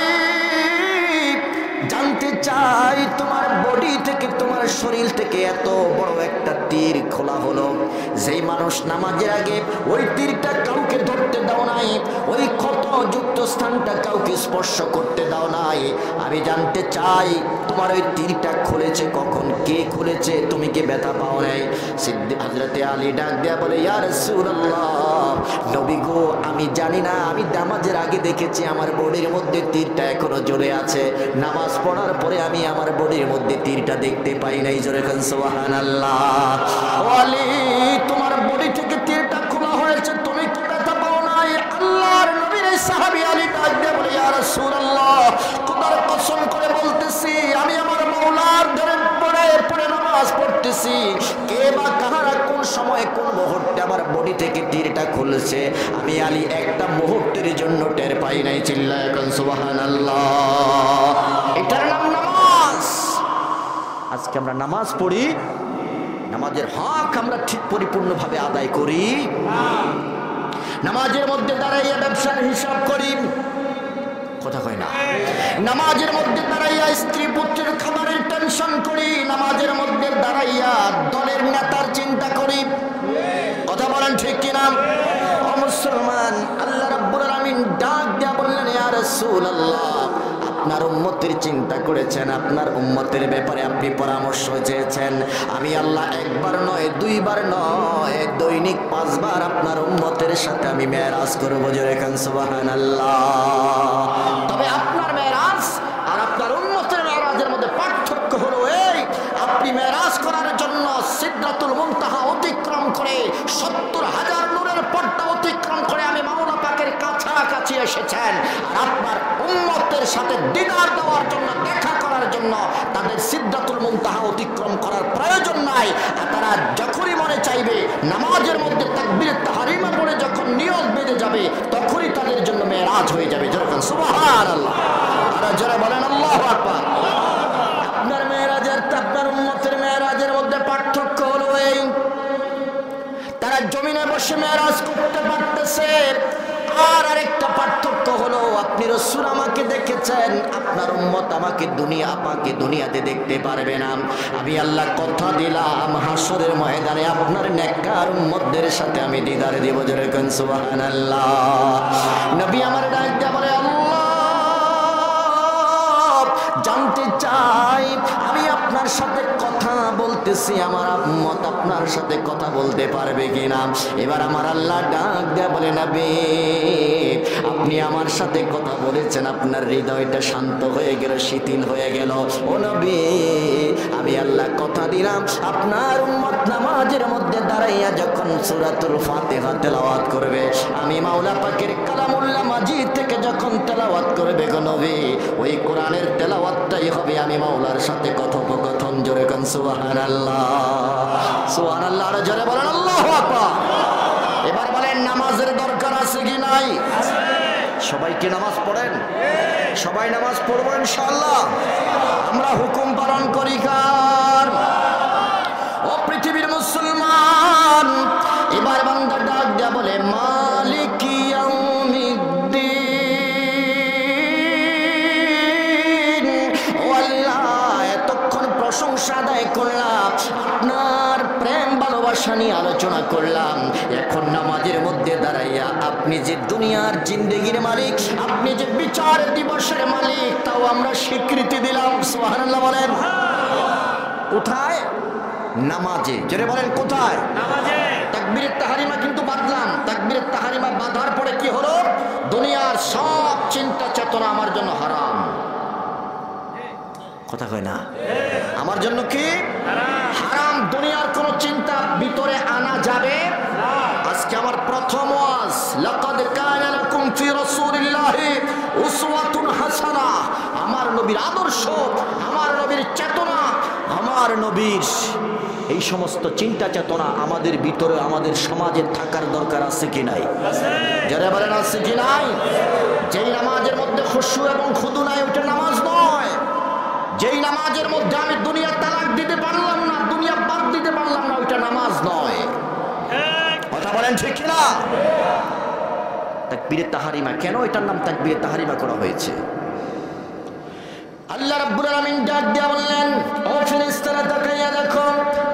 জানতে চাই তোমার বডি থেকে, তোমার শরীর থেকে এত বড় একটা তীর খোলা হলো, যেই মানুষ নামাজের আগে ওই তীরটা কাউকে ধরতে দাও নাই, ওই ক্ষত যুক্ত স্থানটা কাউকে স্পর্শ করতে দাও নাই, আমি জানতে চাই তোমার ওই তীরটা খুলেছে কখন, কে খুলেছে, তুমি কি ব্যথা পাও নাই? সিদ্দিক হযরতে আলী ডাক দেয়া বলে, ইয়া রাসূলুল্লাহ, নবী গো আমি জানি না, আমি নামাজের আগে দেখেছি আমার বডির মধ্যে তীরটা এখনো জ্বলে আছে, নামাজ পড়ার পরে আমি আমার বডির মধ্যে তীরটা দেখতে পাই নাই। জোরে কোন সুবহানাল্লাহ। ও আলী তোমার বডি থেকে তীরটা খোলা হয়েছে, তুমি কি ব্যথা পাও নাই? আল্লাহর নবীর সাহাবী আলী ডাক দিয়ে বলে, ইয়া রাসূলুল্লাহ, খোদার কসম করে বলতেছি আমি আমার মাওলার ধরে পড়ে নামাজ পড়তেছি, কে বা কাহারা কোন সময় কোন মুহূর্তে আমার বডি থেকে তীরটা খুলছে আমি আলী একটা মুহূর্তের জন্য টের পাই নাই। চিল্লায় কোন সুবহানাল্লাহ। এটার নাম নামাজ। আজকে আমরা নামাজ পড়ি, নামাজের হক আমরা ঠিক পরিপূর্ণভাবে আদায় করি? নামাজের মধ্যে দাঁড়াইয়া ব্যবসার হিসাব করি, কথা কয় না। নামাজের মধ্যে দাঁড়াইয়া স্ত্রী পুত্রের খাবারের টেনশন করি, নামাজের মধ্যে দাঁড়াইয়া দলের নেতার চিন্তা করি, কথা বলেন ঠিক কিনা? ও মুসলমান, আল্লাহ রাব্বুল আলামিন ডাক দিয়া বললেন, ইয়া রাসূলুল্লাহ আপনার উম্মতের চিন্তা করেছেন, আপনার উম্মতের ব্যাপারে আপনি পরামর্শ চেয়েছেন, আমি আল্লাহ একবার নয় দুইবার নয় দৈনিক 5 বার আপনার উম্মতের সাথে আমি মেরাজ করব। জোরে কোন সুবহানাল্লাহ। তবে আপনার মেরাজ আর আপনার উম্মতের মেরাজের মধ্যে পার্থক্য হলো এই, আপনি মেরাজ করার জন্য সিদরাতুল মুনতাহা অতিক্রম করে 70,000 নূরের পর্দা অতিক্রম করে আমি মাওলা পাকের কাছাকাছি এসেছেন, আর আপনার উম্মতের সাথে দিদার দেওয়ার জন্য, দেখা করার জন্য তাদের সিদরাতুল মুনতাহা অতিক্রম করার প্রয়োজন নাই। আর তারা যখনই মনে চাইবে নামাজের মধ্যে তাকবীরে তাহরিমা পড়ে যখন নিয়ত বেঁধে যাবে, তখনই তাদের জন্য মেরাজ হয়ে যাবে। যখন সুবহানাল্লাহ, আর যারা বলেন আল্লাহু আকবার। আপনার মেরাজের আপনার উম্মতের মেরাজের মধ্যে পার্থক্য হলো এই, তারা জমিনে বসে মেরাজ করতে পারতেছে, আর আরেকটা পার্থক্য হলো আপনি রাসূল আমাকে দেখেছেন, আপনার উম্মত আমাকে দুনিয়াতে দেখতে পারবে না। আমি আল্লাহ কথা দিলাম হাসরের ময়দানে আপনার নেককার উম্মতদের সাথে আমি দিদার দেব। জোরে কোন সুবহানাল্লাহ। নবী আমার ডাক দিয়া বলে, আল্লাহ জানতে চাই আমি আপনার সাথে কথা বলতেছি, আমার উম্মত আপনার সাথে কথা বলতে পারবে কিনা। এবার আমার আল্লাহ ডাক দেয়া বলে, নবী আপনি আমার সাথে কথা বলেছেন, আপনার হৃদয়টা শান্ত হয়ে গেল, শিথিল হয়ে গেল। ও নবী আমি আল্লাহ কথা দিলাম আপনার উম্মত নামাজের মধ্যে দাঁড়াইয়া যখন সূরাতুল ফাতিহা তেলাওয়াত করবে, আমি মাওলা পাকের কালামুল্লাহ মাজিদ থেকে যখন তেলাওয়াত করবে গো নবী, ওই কোরআনের তেলাওয়াতটাই হবে আমি মাওলার সাথে কথোপকথন। জোরে কোন সুবহানাল্লাহ। সুবহানাল্লাহ আর জোরে বলেন আল্লাহু আকবার। এবার বলেন নামাজের দরকার আছে কি নাই? সবাই কি নামাজ পড়েন? সবাই নামাজ পড়বো ইনশাআল্লাহ। আমরা হুকুম পালন করি কার? ও পৃথিবীর মুসলমান, এবার বান্দা ডাক দেয়া বলে, মালিকি ইয়াউমিদ্দিন। ও আল্লাহ এতক্ষণ প্রশংসা আদায় করলাম, আপনার প্রেম ভালোবাসা নিয়ে আলোচনা করলাম, এখন নামাজের মধ্যে দাঁড়াইয়া আপনি যে দুনিয়ার জিন্দেগির মালিক, আপনি যে বিচার দিবসের মালিক, তাও আমরা স্বীকৃতি দিলাম। সুবহানাল্লাহ বলেন। কোথায়? নামাজে। জোরে বলেন কোথায়? নামাজে। তাকবীরে তাহরিমা কিন্তু বাদলাম। তাকবীরে তাহরিমা বাঁধার পরে কি হলো? দুনিয়ার সব চিন্তা চেতনা আমার জন্য হারাম। কথা কয় না? আমার জন্য কি হারাম? দুনিয়ার কোন চিন্তা ভিতরে আনা যাবে না। আজকে আমার প্রথম ওয়াজ, লাকাদ কানা লাকুম ফি রাসূলিল্লাহি উসওয়াতুন হাসানাহ। আমার নবীর আদর্শ, আমার নবীর চেতনা, আমার নবীর এই সমস্ত চিন্তা চেতনা আমাদের ভিতরে, আমাদের সমাজে থাকার দরকার আছে কি নাই? যারা বলেন আছে কি নাই? যেই নামাজের মধ্যে খুশু এবং খুদু নাই, ওটা নামাজ নয়। যেই নামাজের মধ্যে আমি দুনিয়া তালাক দিতে পারলাম না, দুনিয়া বাদ দিতে পারলাম না, ওইটা নামাজ নয়। কথা বলেন ঠিক না? তাকবীরে তাহরিমা, কেন এটার নাম তাকবীরে তাহরিমা করা হয়েছে? আল্লাহ রাব্বুল আলামিন ডাক দিয়া বললেন, ও ফেরেশতারা তাকাইয়া দেখো,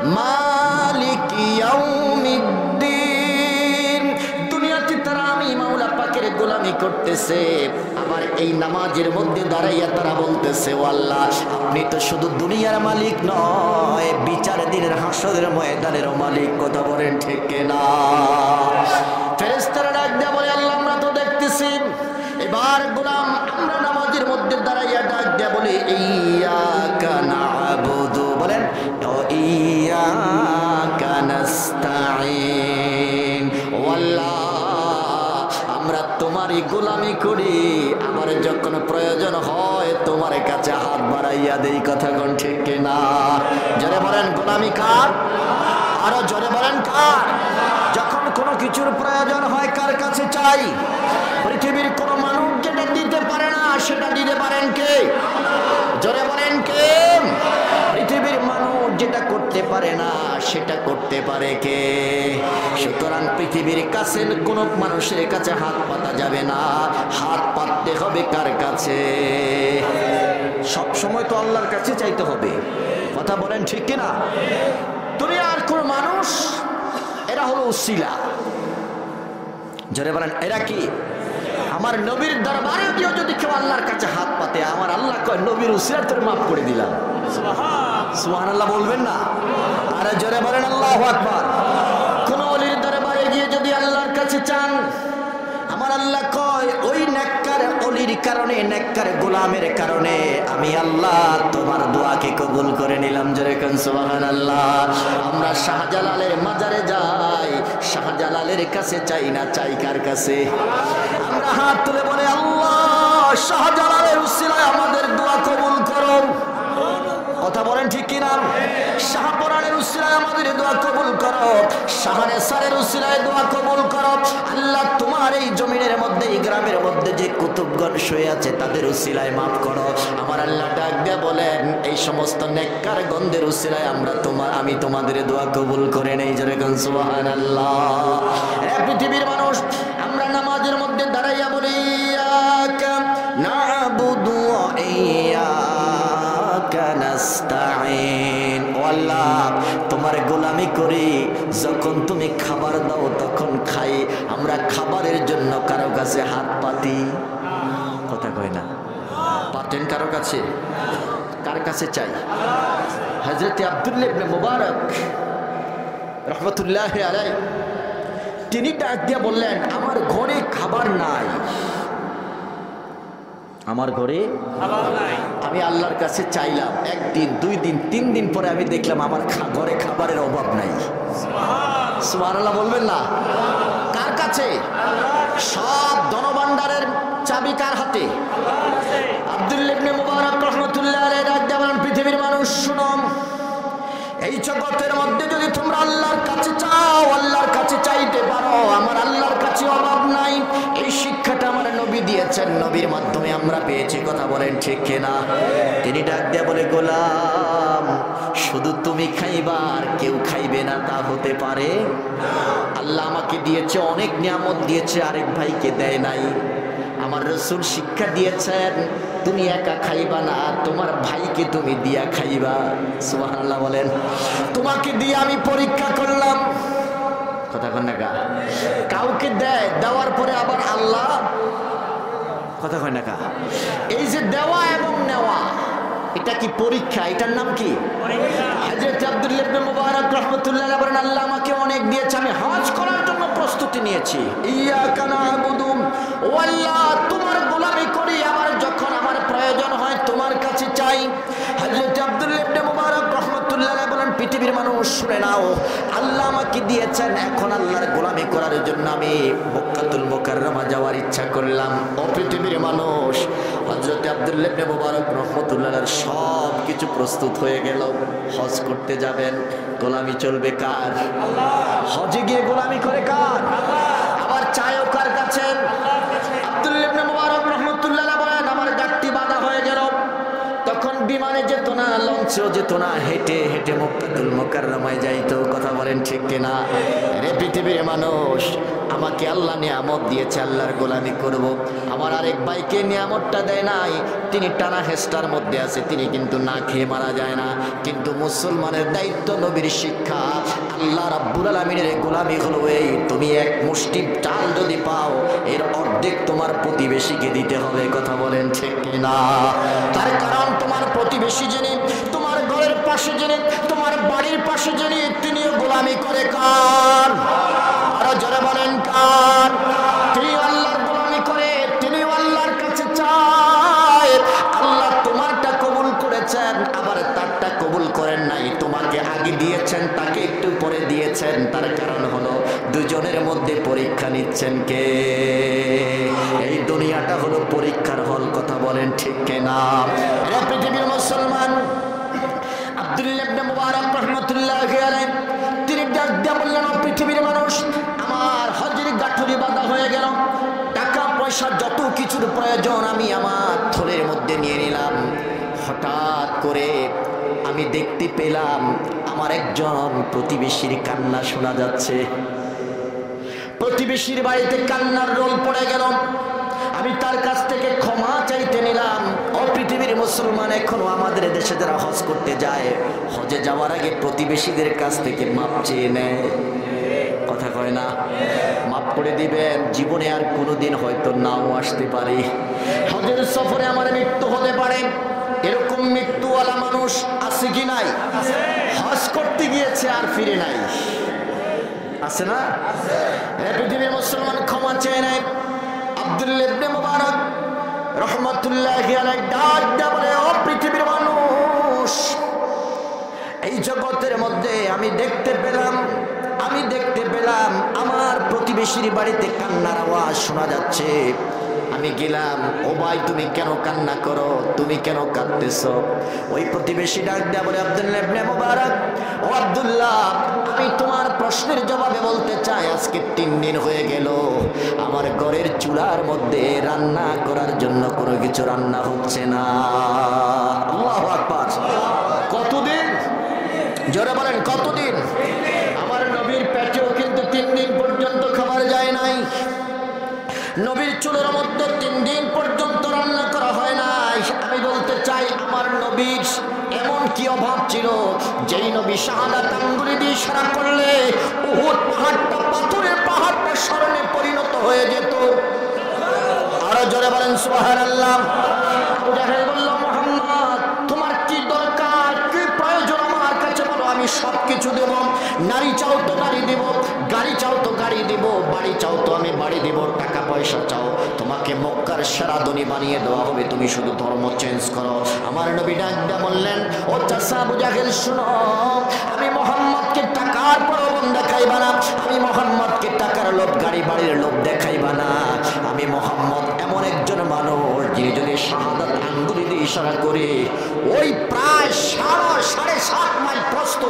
মালিকি ইয়াউমিদ্দিন। দুনিয়াতে তারা আমি মাওলা পাকের গোলামি করতেছে, আবার এই নামাজের মধ্যে দাঁড়াইয়া তারা বলতেছে, ও আল্লাহ আপনি তো শুধু দুনিয়ার মালিক নয়, বিচার দিনের হাসরের ময়দানেরও মালিক। কথা বলেন ঠিক না? ফেরেশতারা ডাক দিয়া বলে, আল্লাহ আমরা তো দেখতেছি। এবার গোলাম আমরা নামাজের মধ্যে দাঁড়াইয়া ডাক দিয়া বলি, ইয়্যাকা না'বুদু, বলেন ও ইয়্যাকা নাস্তাঈন। ও আল্লাহ আমরা তোমারই গোলামি করি, আমার যখন প্রয়োজন হয় তোমার কাছে হাত বাড়াইয়া দেই। কথা কোন ঠিক কিনা? জোরে বলেন গোলামি কার? আরো জোরে বলেন কার? যখন কোনো কিছুর প্রয়োজন হয় কার কাছে চাই? পৃথিবীর কোন মানুষ যেটা দিতে পারে না সেটা দিতে পারেন কে? জোরে বলেন কে? পৃথিবীর মানুষ যেটা করতে পারে না সেটা করতে পারে কে? সুতরাং পৃথিবীর কাছে কোন মানুষের কাছে হাত পাতা যাবে না, হাত পাততে হবে কার কাছে? সব সময় তো আল্লাহর কাছে চাইতে হবে। কথা বলেন ঠিক কিনা? দুনিয়ার কোন মানুষ, এরা হলো উসিলা। জোরে বলেন এরা কি? আমার নবীর দরবারে গিয়ে যদি কেউ আল্লাহর কাছে হাত পাতে, আমার আল্লাহ কয় নবীর উসিলা তোর মাফ করে দিলাম। সুবহানাল্লাহ বলবেন না? আরে জোরে বলেন আল্লাহু আকবার। কোন ওলির দরবারে গিয়ে যদি আল্লাহর কাছে চান, আমার আল্লাহ কয় ওই নেককার ওলির কারণে, নেককার গোলামের কারণে আমি আল্লাহ তোমার দোয়াকে কবুল করে নিলাম। জোরে কোন সুবহানাল্লাহ। আমরা শাহজালালের মাজারে যাই, শাহজালালের কাছে চাই না, চাই কার কাছে? আমরা হাত তুলে বলে, আল্লাহ শাহজালালের উসিলায় আমাদের দোয়া কবুল করো। কথা বলেন ঠিক কিনা? শাহপরানের উসিলায় আমাদের দোয়া কবুল করো, শাহনেসারের উসিলায় দোয়া কবুল করো। আল্লাহ তোমার এই জমিনের মধ্যে, এই গ্রামের মধ্যে যে কুতুবগণ শুয়ে আছে তাদের উসিলায় মাফ করো। আমার আল্লাহ ডাক দিয়ে বলেন এই সমস্ত নেককার গন্ধের উসিলায় আমি তোমাদের দোয়া কবুল করে নেই। জোরে কোন সুবহানাল্লাহ। পৃথিবীর মানুষ আমরা নামাজের মধ্যে দাঁড়াইয়া বলি, ইয়্যাকা গোলামি করি, যখন তুমি খাবার দাও তখন খাই। আমরা খাবারের জন্য কারো কাছে হাত পাতি, কথা কয় না, পাতেন কারো কাছে? কার কাছে চাই? হযরত আব্দুল্লাহ ইবনে মুবারক রহমতুল্লাহ আলাইহি তিনি ডাক দিয়ে বললেন, আমার ঘরে খাবার নাই, আমার ঘরে খাবার নাই। আমি আল্লাহর কাছে চাইলাম, একদিন, 2 দিন, 3 দিন পরে আমি দেখলাম আমার ঘরে খাবারের অভাব নাই। সুবহানাল্লাহ বলবেন না? কার কাছে? সব ধনভাণ্ডারের চাবি কার হাতে? আব্দুল্লাহ ইবনে মুবারক রাহমাতুল্লাহ আলাইহি ডাক দিয়ে বলেন, পৃথিবীর মানুষ শুনো, এই জগতের মধ্যে যদি তোমরা আল্লাহর কাছে চাও, আল্লাহর কাছে চাইতে পারো, আমার আল্লাহর কাছে অভাব নাই। এই শিক্ষাটা আমার নবী দিয়েছেন, নবীর মাধ্যমে আমরা পেয়েছি, কথা বলেন ঠিক কিনা? তিনি ডাক দিয়ে বলে, গোলাম শুধু তুমি খাইবা আর কেউ খাইবে না তা হতে পারে? আল্লাহ আমাকে দিয়েছে, অনেক নিয়ামত দিয়েছে, আরেক ভাইকে দেয় নাই। আমার রাসূল শিক্ষা দিয়েছেন, তুমি একা খাইবা না, তোমার ভাইকে তুমি দিয়া খাইবা। সুবহানাল্লাহ বলেন। তোমাকে দিয়ে আমি পরীক্ষা করলাম, কথা কন না কা? কাউকে দেয়, দেওয়ার পরে আবার আল্লাহ, কথা কয় না কা? এই যে দেওয়া এবং নেওয়া, এটা কি পরীক্ষা? এটার নাম কি? হযরত আব্দুল্লাহ ইবনে মুবারক রাহমাতুল্লাহ আলাইহি বলেন, আল্লাহ আমাকে অনেক দিয়েছে, আমি হজ করার জন্য প্রস্তুতি নিয়েছি। ইয়াকা না'বুদু, ও আল্লাহ তোমার গোলামি করি, আমার যখন আমার প্রয়োজন হয় তোমার কাছে চাই। হযরত আব্দুল্লাহ ইবনে মুবারক রাহমাতুল্লাহ আলাইহি বলেন, পৃথিবীর মানুষ শুনে নাও, আল্লাহ আমাকে দিয়েছেন, এখন আল্লাহর গোলামি করার জন্য আমি মক্কাতুল মুকাররমা যাওয়ার ইচ্ছা করলাম। ও পৃথিবীর মানুষ, হযরত আব্দুল্লাহ ইবনে মুবারক রাহমাতুল্লাহ আলাইহি সব কিছু প্রস্তুত হয়ে গেল, হজ করতে যাবেন, গোলামি চলবে কার? হজে গিয়ে গোলামি করে কার? আবার চায়ও কার কাছে? আব্দুল্লাহ ইবনে মুবারক রাহমাতুল্লাহ আলাইহি বলেন, আমার গাড়ি বাঁধা হয়ে গেল, তখন বিমানে যেত না, লঞ্চেও যেত না, হেঁটে হেঁটে মক্কাতুল মুকাররমায় যাইতো, কথা বলেন ঠিক কিনা? রে পৃথিবীর মানুষ, আমাকে আল্লাহ নিয়ামত দিয়েছে, আল্লাহর গোলামি করব। আমার আরেক ভাইকে নিয়ামতটা দেয় নাই, তিনি টানা হেস্টার মধ্যে আছে, তিনি কিন্তু না খেয়ে মারা যায় না। কিন্তু মুসলমানের দায়িত্ব, নবীর শিক্ষা, আল্লাহ রাব্বুল আলামিনের গোলামি হলো এই, তুমি এক মুষ্টি চাল যদি পাও, এর অর্ধেক তোমার প্রতিবেশীকে দিতে হবে, কথা বলেন ঠিক কিনা? তার কারণ তোমার প্রতিবেশী যিনি, তোমার ঘরের পাশে যিনি, তোমার বাড়ির পাশে যিনি, তিনিও গোলামি করে কার? আরো জোরে বলেন কার? তিনি আল্লাহর গোলামি করে, তিনি আল্লাহর কাছে চায়। আল্লাহ তোমারটা কবুল করেছেন, আবার তারটা কবুল করেন নাই, তোমাকে আগে দিয়েছেন, তাকে একটু পরে দিয়েছেন। তার কারণ হলো দুজনের মধ্যে পরীক্ষা নিচ্ছেন কে? এই দুনিয়াটা হলো পরীক্ষার হল, কথা বলেন ঠিক কিনা? এরা পৃথিবীর মুসলমান। আব্দুল্লাহ ইবনে মুবারক রাহমাতুল্লাহি আলাইহি তিনি ডাক দিয়ে বললেন, পৃথিবীর মানুষ, আমার হজের গাঠুরি বাঁধা হয়ে গেল, টাকা পয়সা যত কিছুর প্রয়োজন আমি আমার থলের মধ্যে নিয়ে নিলাম। হঠাৎ করে আমি দেখতে পেলাম আমার একজন প্রতিবেশীর কান্না শোনা যাচ্ছে। প্রতিবেশীর বাড়িতে কান্নার রোল পড়ে গেল। আমি তার কাছ থেকে ক্ষমা চাইতে নিলাম। ও পৃথিবীর মুসলমান, এখনো আমাদের দেশে যারা হজ করতে যায়, হজে যাওয়ার আগে প্রতিবেশীদের কাছ থেকে মাপ চেয়ে নেয়, কথা কয় না? মাপ করে দিবেন, জীবনে আর কোনোদিন হয়তো নাও আসতে পারে। হজের সফরে আমার মৃত্যু হতে পারে, এরকম মৃত্যুওয়ালা মানুষ আছে কি নাই? হজ করতে গিয়েছে আর ফিরে নাই, আছে না? পৃথিবীর মুসলমান ক্ষমা চেয়ে নেয়। আব্দুল্লাহ ইবনে মুবারক রাহমাতুল্লাহি আলাইহি ডাক দিয়ে বলে, ও পৃথিবীর মানুষ, এই জগতের মধ্যে আমি দেখতে পেলাম আমার প্রতিবেশীর বাড়িতে কান্নার আওয়াজ শোনা যাচ্ছে। আমি গেলাম, ও ভাই তুমি কেন কান্না করো, তুমি কেন কাঁদতেছো? ওই প্রতিবেশী ডাক দেয়া বলে, আব্দুল্লাহ ইবনে মুবারক, ও আব্দুল্লাহ, আমি তোমার প্রশ্নের জবাবে বলতে চাই, আজকে 3 দিন হয়ে গেল আমার ঘরের চুলার মধ্যে রান্না করার জন্য কোনো কিছু রান্না হচ্ছে না। আল্লাহু আকবার। কতদিন? জোরে বলেন কতদিন? আমার নবীর পেটেও কিন্তু 3 দিন পর্যন্ত খাবার যায় নাই। নবীর চুলের মধ্যে 3 দিন পর্যন্ত রান্না করা হয় নাই। আমি বলতে চাই, আমার নবীর এমন কি অভাব ছিল, যেই নবী শাহাদাত আঙ্গুলি দিয়ে ইশারা করলে উহুদ পাহাড়টা, পাথরের পাহাড়টা স্মরণে পরিণত হয়ে যেত। আরো জোরে বলেন সুবহানাল্লাহ। আবু জাহেল বলল, মুহাম্মদ তোমার কি দরকার, কি প্রয়োজন আমার কাছে বলো, আমি সবকিছু দেব। নারী চাও তো নারী দেব, গাড়ি চাও তো গাড়ি দেব, বাড়ি চাও তো আমি বাড়ি দেব, টাকা পয়সা চাও তোমাকে মক্কার সেরা ধনী বানিয়ে দেওয়া হবে, তুমি শুধু ধর্ম চেঞ্জ করো। আমার নবী ডাক দিয়ে বললেন, ও চাচা আবু জাহেল শুনো, আমি মুহাম্মদকে টাকার প্রলোভন দেখাইবা না, আমি মুহাম্মদকে টাকার লোভ, গাড়ি বাড়ির লোভ দেখাইবা না। আমি মুহাম্মদ এমন একজন মানুষ যিনি যদি শাহাদাত আঙ্গুলি দিয়ে ইশারা করে ওই প্রায় 7.5 মাইল প্রস্থ,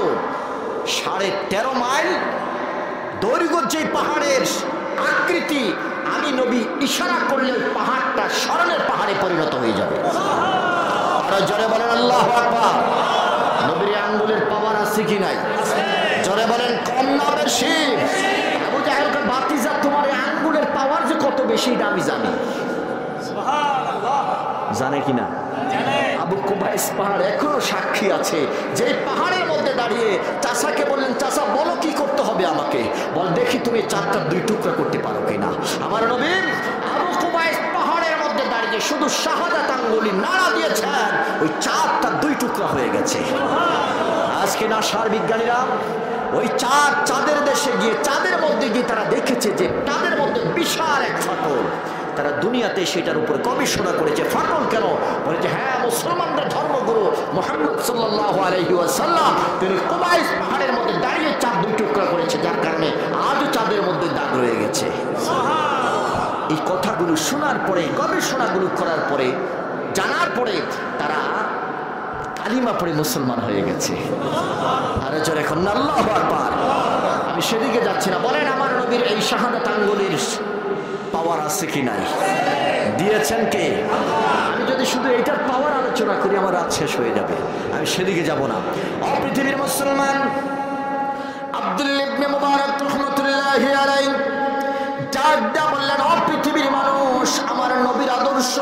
13.5 মাইল দৈর্ঘ্য যে পাহাড়ের আকৃতি, আমি নবী ইশারা করলে পাহাড়টা স্মরণের পাহাড়ে পরিণত হয়ে যাবে। আরো জোরে বলেন আল্লাহু আকবার। নবীর আঙ্গুলের পাওয়ার আছে কি নাই? জোরে বলেন কম না বেশি? আবু জাহেলকে ভাতিজা, তোমার আঙ্গুলের পাওয়ার যে কত বেশি এটা আমি জানি। সুবহানাল্লাহ। জানে কিনা? আবু কুবাইস পাহাড় এখনো সাক্ষী আছে, যে পাহাড়ের মধ্যে দাঁড়িয়ে চাচাকে বললেন, চাচা বলো কি করতে হবে আমাকে, বল দেখি তুমি চারটা 2 টুকরা করতে পারো কিনা। আমার নবী আবু কুবাইস পাহাড়ের মধ্যে দাঁড়িয়ে শুধু শাহাদাত আঙ্গুলি নাড়া দিয়েছেন, ওই চারটা 2 টুকরা হয়ে গেছে। আজকে নাসার বিজ্ঞানীরা ওই চাঁদের দেশে গিয়ে, চাঁদের মধ্যে গিয়ে তারা দেখেছে যে চাঁদের মধ্যে বিশাল এক ফাটল। তারা দুনিয়াতে সেটার উপর গবেষণা করেছে, ফাটল কেন? বলেছে হ্যাঁ, মুসলমানদের ধর্মগুরু মুহাম্মদ সাল্লাল্লাহু আলাইহি ওয়াসাল্লাম তিনি কুবাইস পাহাড়ের মধ্যে দাঁড়িয়ে চাঁদ 2 টুকরা করেছে, যার কারণে আজও চাঁদের মধ্যে দাগ রয়ে গেছে। এই কথাগুলো শোনার পরে, গবেষণাগুলো করার পরে, জানার পরে তারা কালিমা পড়ে মুসলমান হয়ে গেছে। আরে জোরে এখন আল্লাহু আকবার। আমি সেদিকে যাচ্ছি না, বলেন আমার নবীর এই শাহাদাত আঙ্গুলির পাওয়ার আছে কি নাই? দিয়েছেন কে? আমি যদি শুধু এইটার পাওয়ার আলোচনা করি আমার রাত শেষ হয়ে যাবে, আমি সেদিকে যাব না। ও পৃথিবীর মুসলমান, আব্দুল্লাহ ইবনে মুবারক রাহমাতুল্লাহি আলাইহি ডাক দিয়ে বললেন, ও পৃথিবীর মানুষ, আমার নবীর আদর্শ।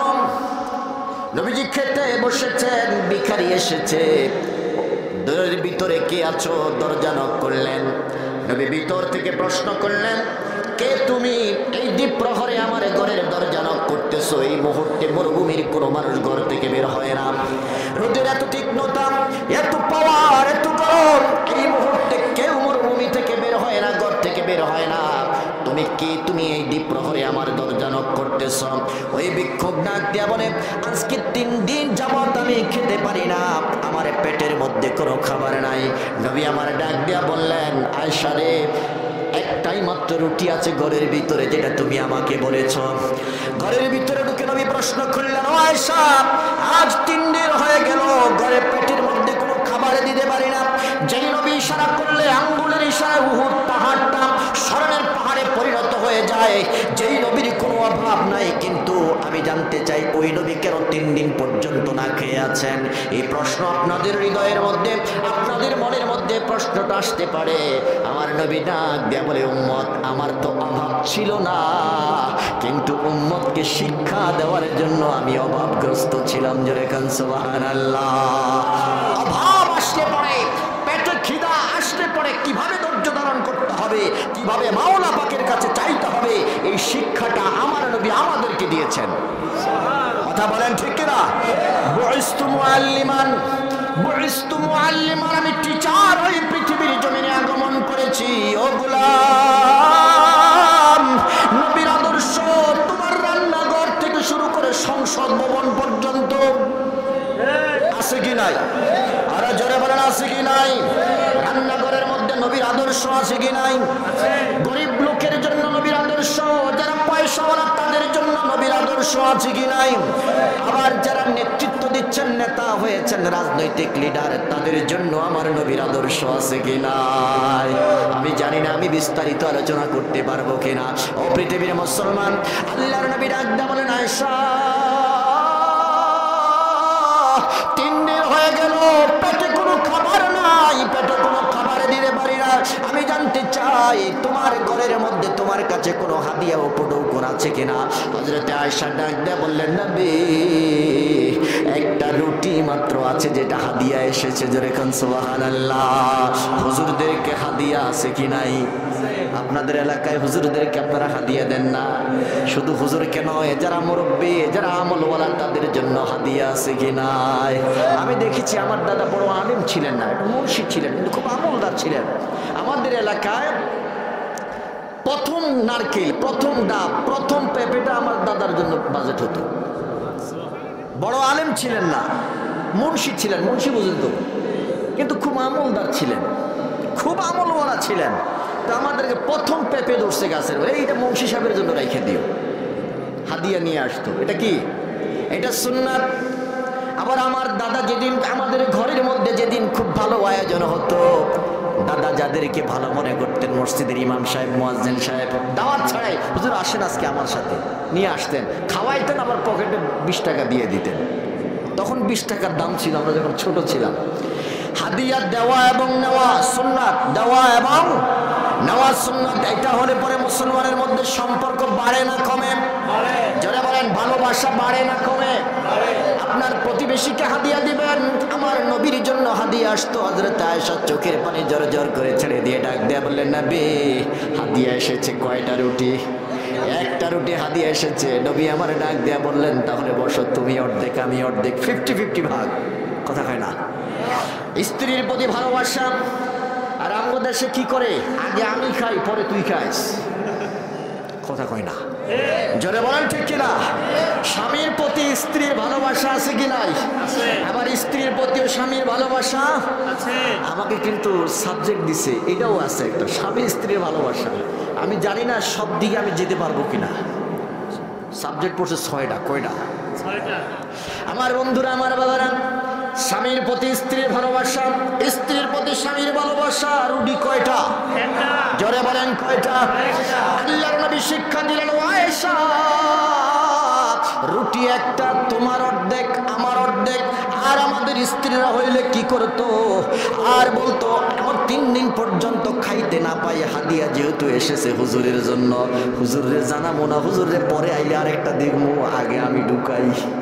নবীজি খেতে বসেছেন, ভিখারি এসেছে, দরের ভিতরে কে আছো? দরজা নক করলেন। নবী ভিতর থেকে প্রশ্ন করলেন, কে তুমি? এই দ্বীপ প্রহরে আমার ঘরের দরজা নক করতেছো। এই মুহূর্তে মরুভূমির কোনো মানুষ ঘর থেকে বের হয় না, রোদের এত তীক্ষ্ণতা, এত পাওয়ার, এত গরম, এই মুহূর্তে কেউ মরুভূমি থেকে বের হয় না, ঘর থেকে বের হয় না। তুমি কে? তুমি এই দ্বীপ প্রহরে আমার দরজা নক করতেছ। ওই ভিক্ষুক ডাক দিয়া বলে, আজকে 3 দিন যাবত আমি খেতে পারি না, আমার পেটের মধ্যে কোনো খাবার নাই। নবী আমার ডাক দিয়া বললেন, আয়েশা রে, একটাই মাত্র রুটি আছে ঘরের ভিতরে, যেটা তুমি আমাকে বলেছ। ঘরের ভিতরে ঢুকে নবী প্রশ্ন করলেন, ও আয়েশা, আজ 3 দিন হয়ে গেল ঘরে পেটের মধ্যে কোনো খাবার দিতে পারি না। যেই নবী ইশারা করলে আঙ্গুলের ইশারায় উহুদ পাহাড়টা স্মরণের পাহাড়ে পরিণত হয়ে যায়, যেই নবীর কোনো অভাব নাই, কিন্তু আমি জানতে চাই ওই নবী কেন 3 দিন পর্যন্ত না খেয়ে আছেন? এই প্রশ্ন আপনাদের হৃদয়ের মধ্যে, আপনাদের মনের মধ্যে প্রশ্নটা আসতে পারে। আমার নবী ডাক দিয়ে বলে, উম্মত, আমার তো অভাব ছিল না, কিন্তু উম্মতকে শিক্ষা দেওয়ার জন্য আমি অভাবগ্রস্ত ছিলাম। জোরে কান সুবহানাল্লাহ। অভাব আসলে পরে, পেটে খিদা আসলে পরে কিভাবে ধৈর্য ধারণ করতে হবে, কিভাবে মাওলা পাকের কাছে চাইতে হবে, এই শিক্ষাটা আমার নবী আমাদেরকে দিয়েছেন। কথা বলেন ঠিক কিনা? বুইস্তু মুআল্লিমান, বুইস্তু মুআল্লিমান, আমি টিচার হয়ে পৃথিবীর জমিনে আগমন করেছি। ও গোলাম, নবীর আদর্শ তোমার রান্নাঘর থেকে শুরু করে সংসদ ভবন পর্যন্ত আছে কি নাই? আরো জোরে বলেন আছে কি নাই? রান্নাঘরের মধ্যে নবীর আদর্শ আছে কি নাই? গরিব লোকের জন্য নবীর আদর্শ, যারা পয়সাওয়ালা তাদের জন্য নবীর আদর্শ আছে কি নাই? আবার যারা নেতৃত্ব দিচ্ছেন, নেতা হয়েছেন, রাজনৈতিক লিডার, তাদের জন্য আমার নবীর আদর্শ আছে কি নাই? আমি জানি না আমি বিস্তারিত আলোচনা করতে পারবো কিনা। ও পৃথিবীর মুসলমান, আল্লাহর নবী ডাক দিয়ে বলেন, আয়েশা, 3 দিন হয়ে গেল পেটে কোনো খাবার নাই, পেটে কোনো খাবার দিতে পারি না। আমি জানতে চাই তোমার ঘরের মধ্যে তোমার কাছে কোনো হাদিয়া উপঢৌকন আছে কিনা? হযরতে আয়েশা ডাক দিয়ে বললেন, নবী, একটা রুটি মাত্র আছে যেটা হাদিয়া এসেছে, জোরে কোন সুবহানাল্লাহ। হুজুরদেরকে হাদিয়া আছে কি নাই? আপনাদের এলাকায় হুজুরদেরকে আপনারা হাদিয়া দেন না? শুধু হুজুরকে নয়, যারা মুরব্বী, যারা আমলওয়ালা, তাদের জন্য হাদিয়া আছে কি নাই? আমি দেখেছি আমার দাদা বড় আলেম ছিলেন না, একটু মুর্শিদ ছিলেন, কিন্তু খুব আমলদার ছিলেন। আমাদের এলাকায় প্রথম নারকেল, প্রথম ডাব, প্রথম পেঁপেটা আমার দাদার জন্য বাজেট হতো। বড় আলেম ছিলেন না, মুন্সি ছিলেন, মুন্সি বুঝেন তো, কিন্তু খুব আমলদার ছিলেন, খুব আমলওয়ালা ছিলেন। তো আমাদেরকে প্রথম পেঁপে ধরছে গাছের, এইটা মুন্সি সাহেবের জন্য রেখে দিও, হাদিয়া নিয়ে আসতো। এটা কি? এটা সুন্নাত। আবার আমার দাদা যেদিন আমাদের ঘরের মধ্যে যেদিন খুব ভালো আয়োজন হতো, দাদা যাদেরকে ভালো মনে করতেন, মসজিদের ইমাম সাহেব, মুয়াজ্জিন সাহেব, দাওয়াত ছাড়াই হুজুর আসেন আজকে আমার সাথে, নিয়ে আসতেন, খাওয়াইতেন, আবার পকেটে 20 টাকা দিয়ে দিতেন। তখন 20 টাকার দাম ছিল, আমরা যখন ছোট ছিলাম। হাদিয়া দেওয়া এবং নেওয়া সুন্নাত, দেওয়া এবং নেওয়া সুন্নাত। এটা হলে পরে মুসলমানের মধ্যে সম্পর্ক বাড়ে না কমে? যারা বলেন ভালোবাসা বাড়ে না কমে? আপনার প্রতিবেশীকে হাদিয়া দিবেন। আমার নবীর জন্য হাদিয়া আসতো, হযরত আয়েশা চোখের পানি জোর জোর করে ছেড়ে দিয়ে ডাক দিয়ে বললেন, নবী হাদিয়া এসেছে কয়টা রুটি? একটা রুটি হাদিয়া এসেছে। নবী আমার ডাক দিয়ে বললেন, তাহলে বসো, তুমি অর্ধেক আমি অর্ধেক, 50-50 ভাগ। কথা কয় না? স্ত্রীর প্রতি ভালোবাসা। আর আমাদের দেশে কি করে? আগে আমি খাই, পরে তুই খাইস। কথা কয় না? জোরে বলেন ঠিক কিনা? স্বামীর প্রতি স্ত্রীর ভালোবাসা আছে কি নাই? আবার স্ত্রীর প্রতিও স্বামীর ভালোবাসা আছে। আমাকে কিন্তু সাবজেক্ট দিছে, এটাও আছে একটা, স্বামী স্ত্রীর ভালোবাসা। আমি জানি না সব দিকে আমি যেতে পারবো কিনা। সাবজেক্ট পড়ছে 6টা। কয়টা? 6টা। আমার বন্ধুরা, আমার বাবারা, স্বামীর প্রতি স্ত্রীর ভালোবাসা, স্ত্রীর প্রতি স্বামীর ভালোবাসা। রুটি কয়টা? জোরে বলেন কয়টা? আল্লাহর নবী শিক্ষা দিলেন, আয়েশা রুটি একটা, তোমার অর্ধেক আমার অর্ধেক। আর আমাদের স্ত্রীরা হইলে কি করতো? আর বলতো, আমার 3 দিন পর্যন্ত খাইতে না পাই, হাদিয়া যেহেতু এসেছে হুজুরের জন্য, হুজুরে জানাবো না, হুজুরে পরে আইলে আরেকটা দেখবো, আগে আমি ঢুকাই।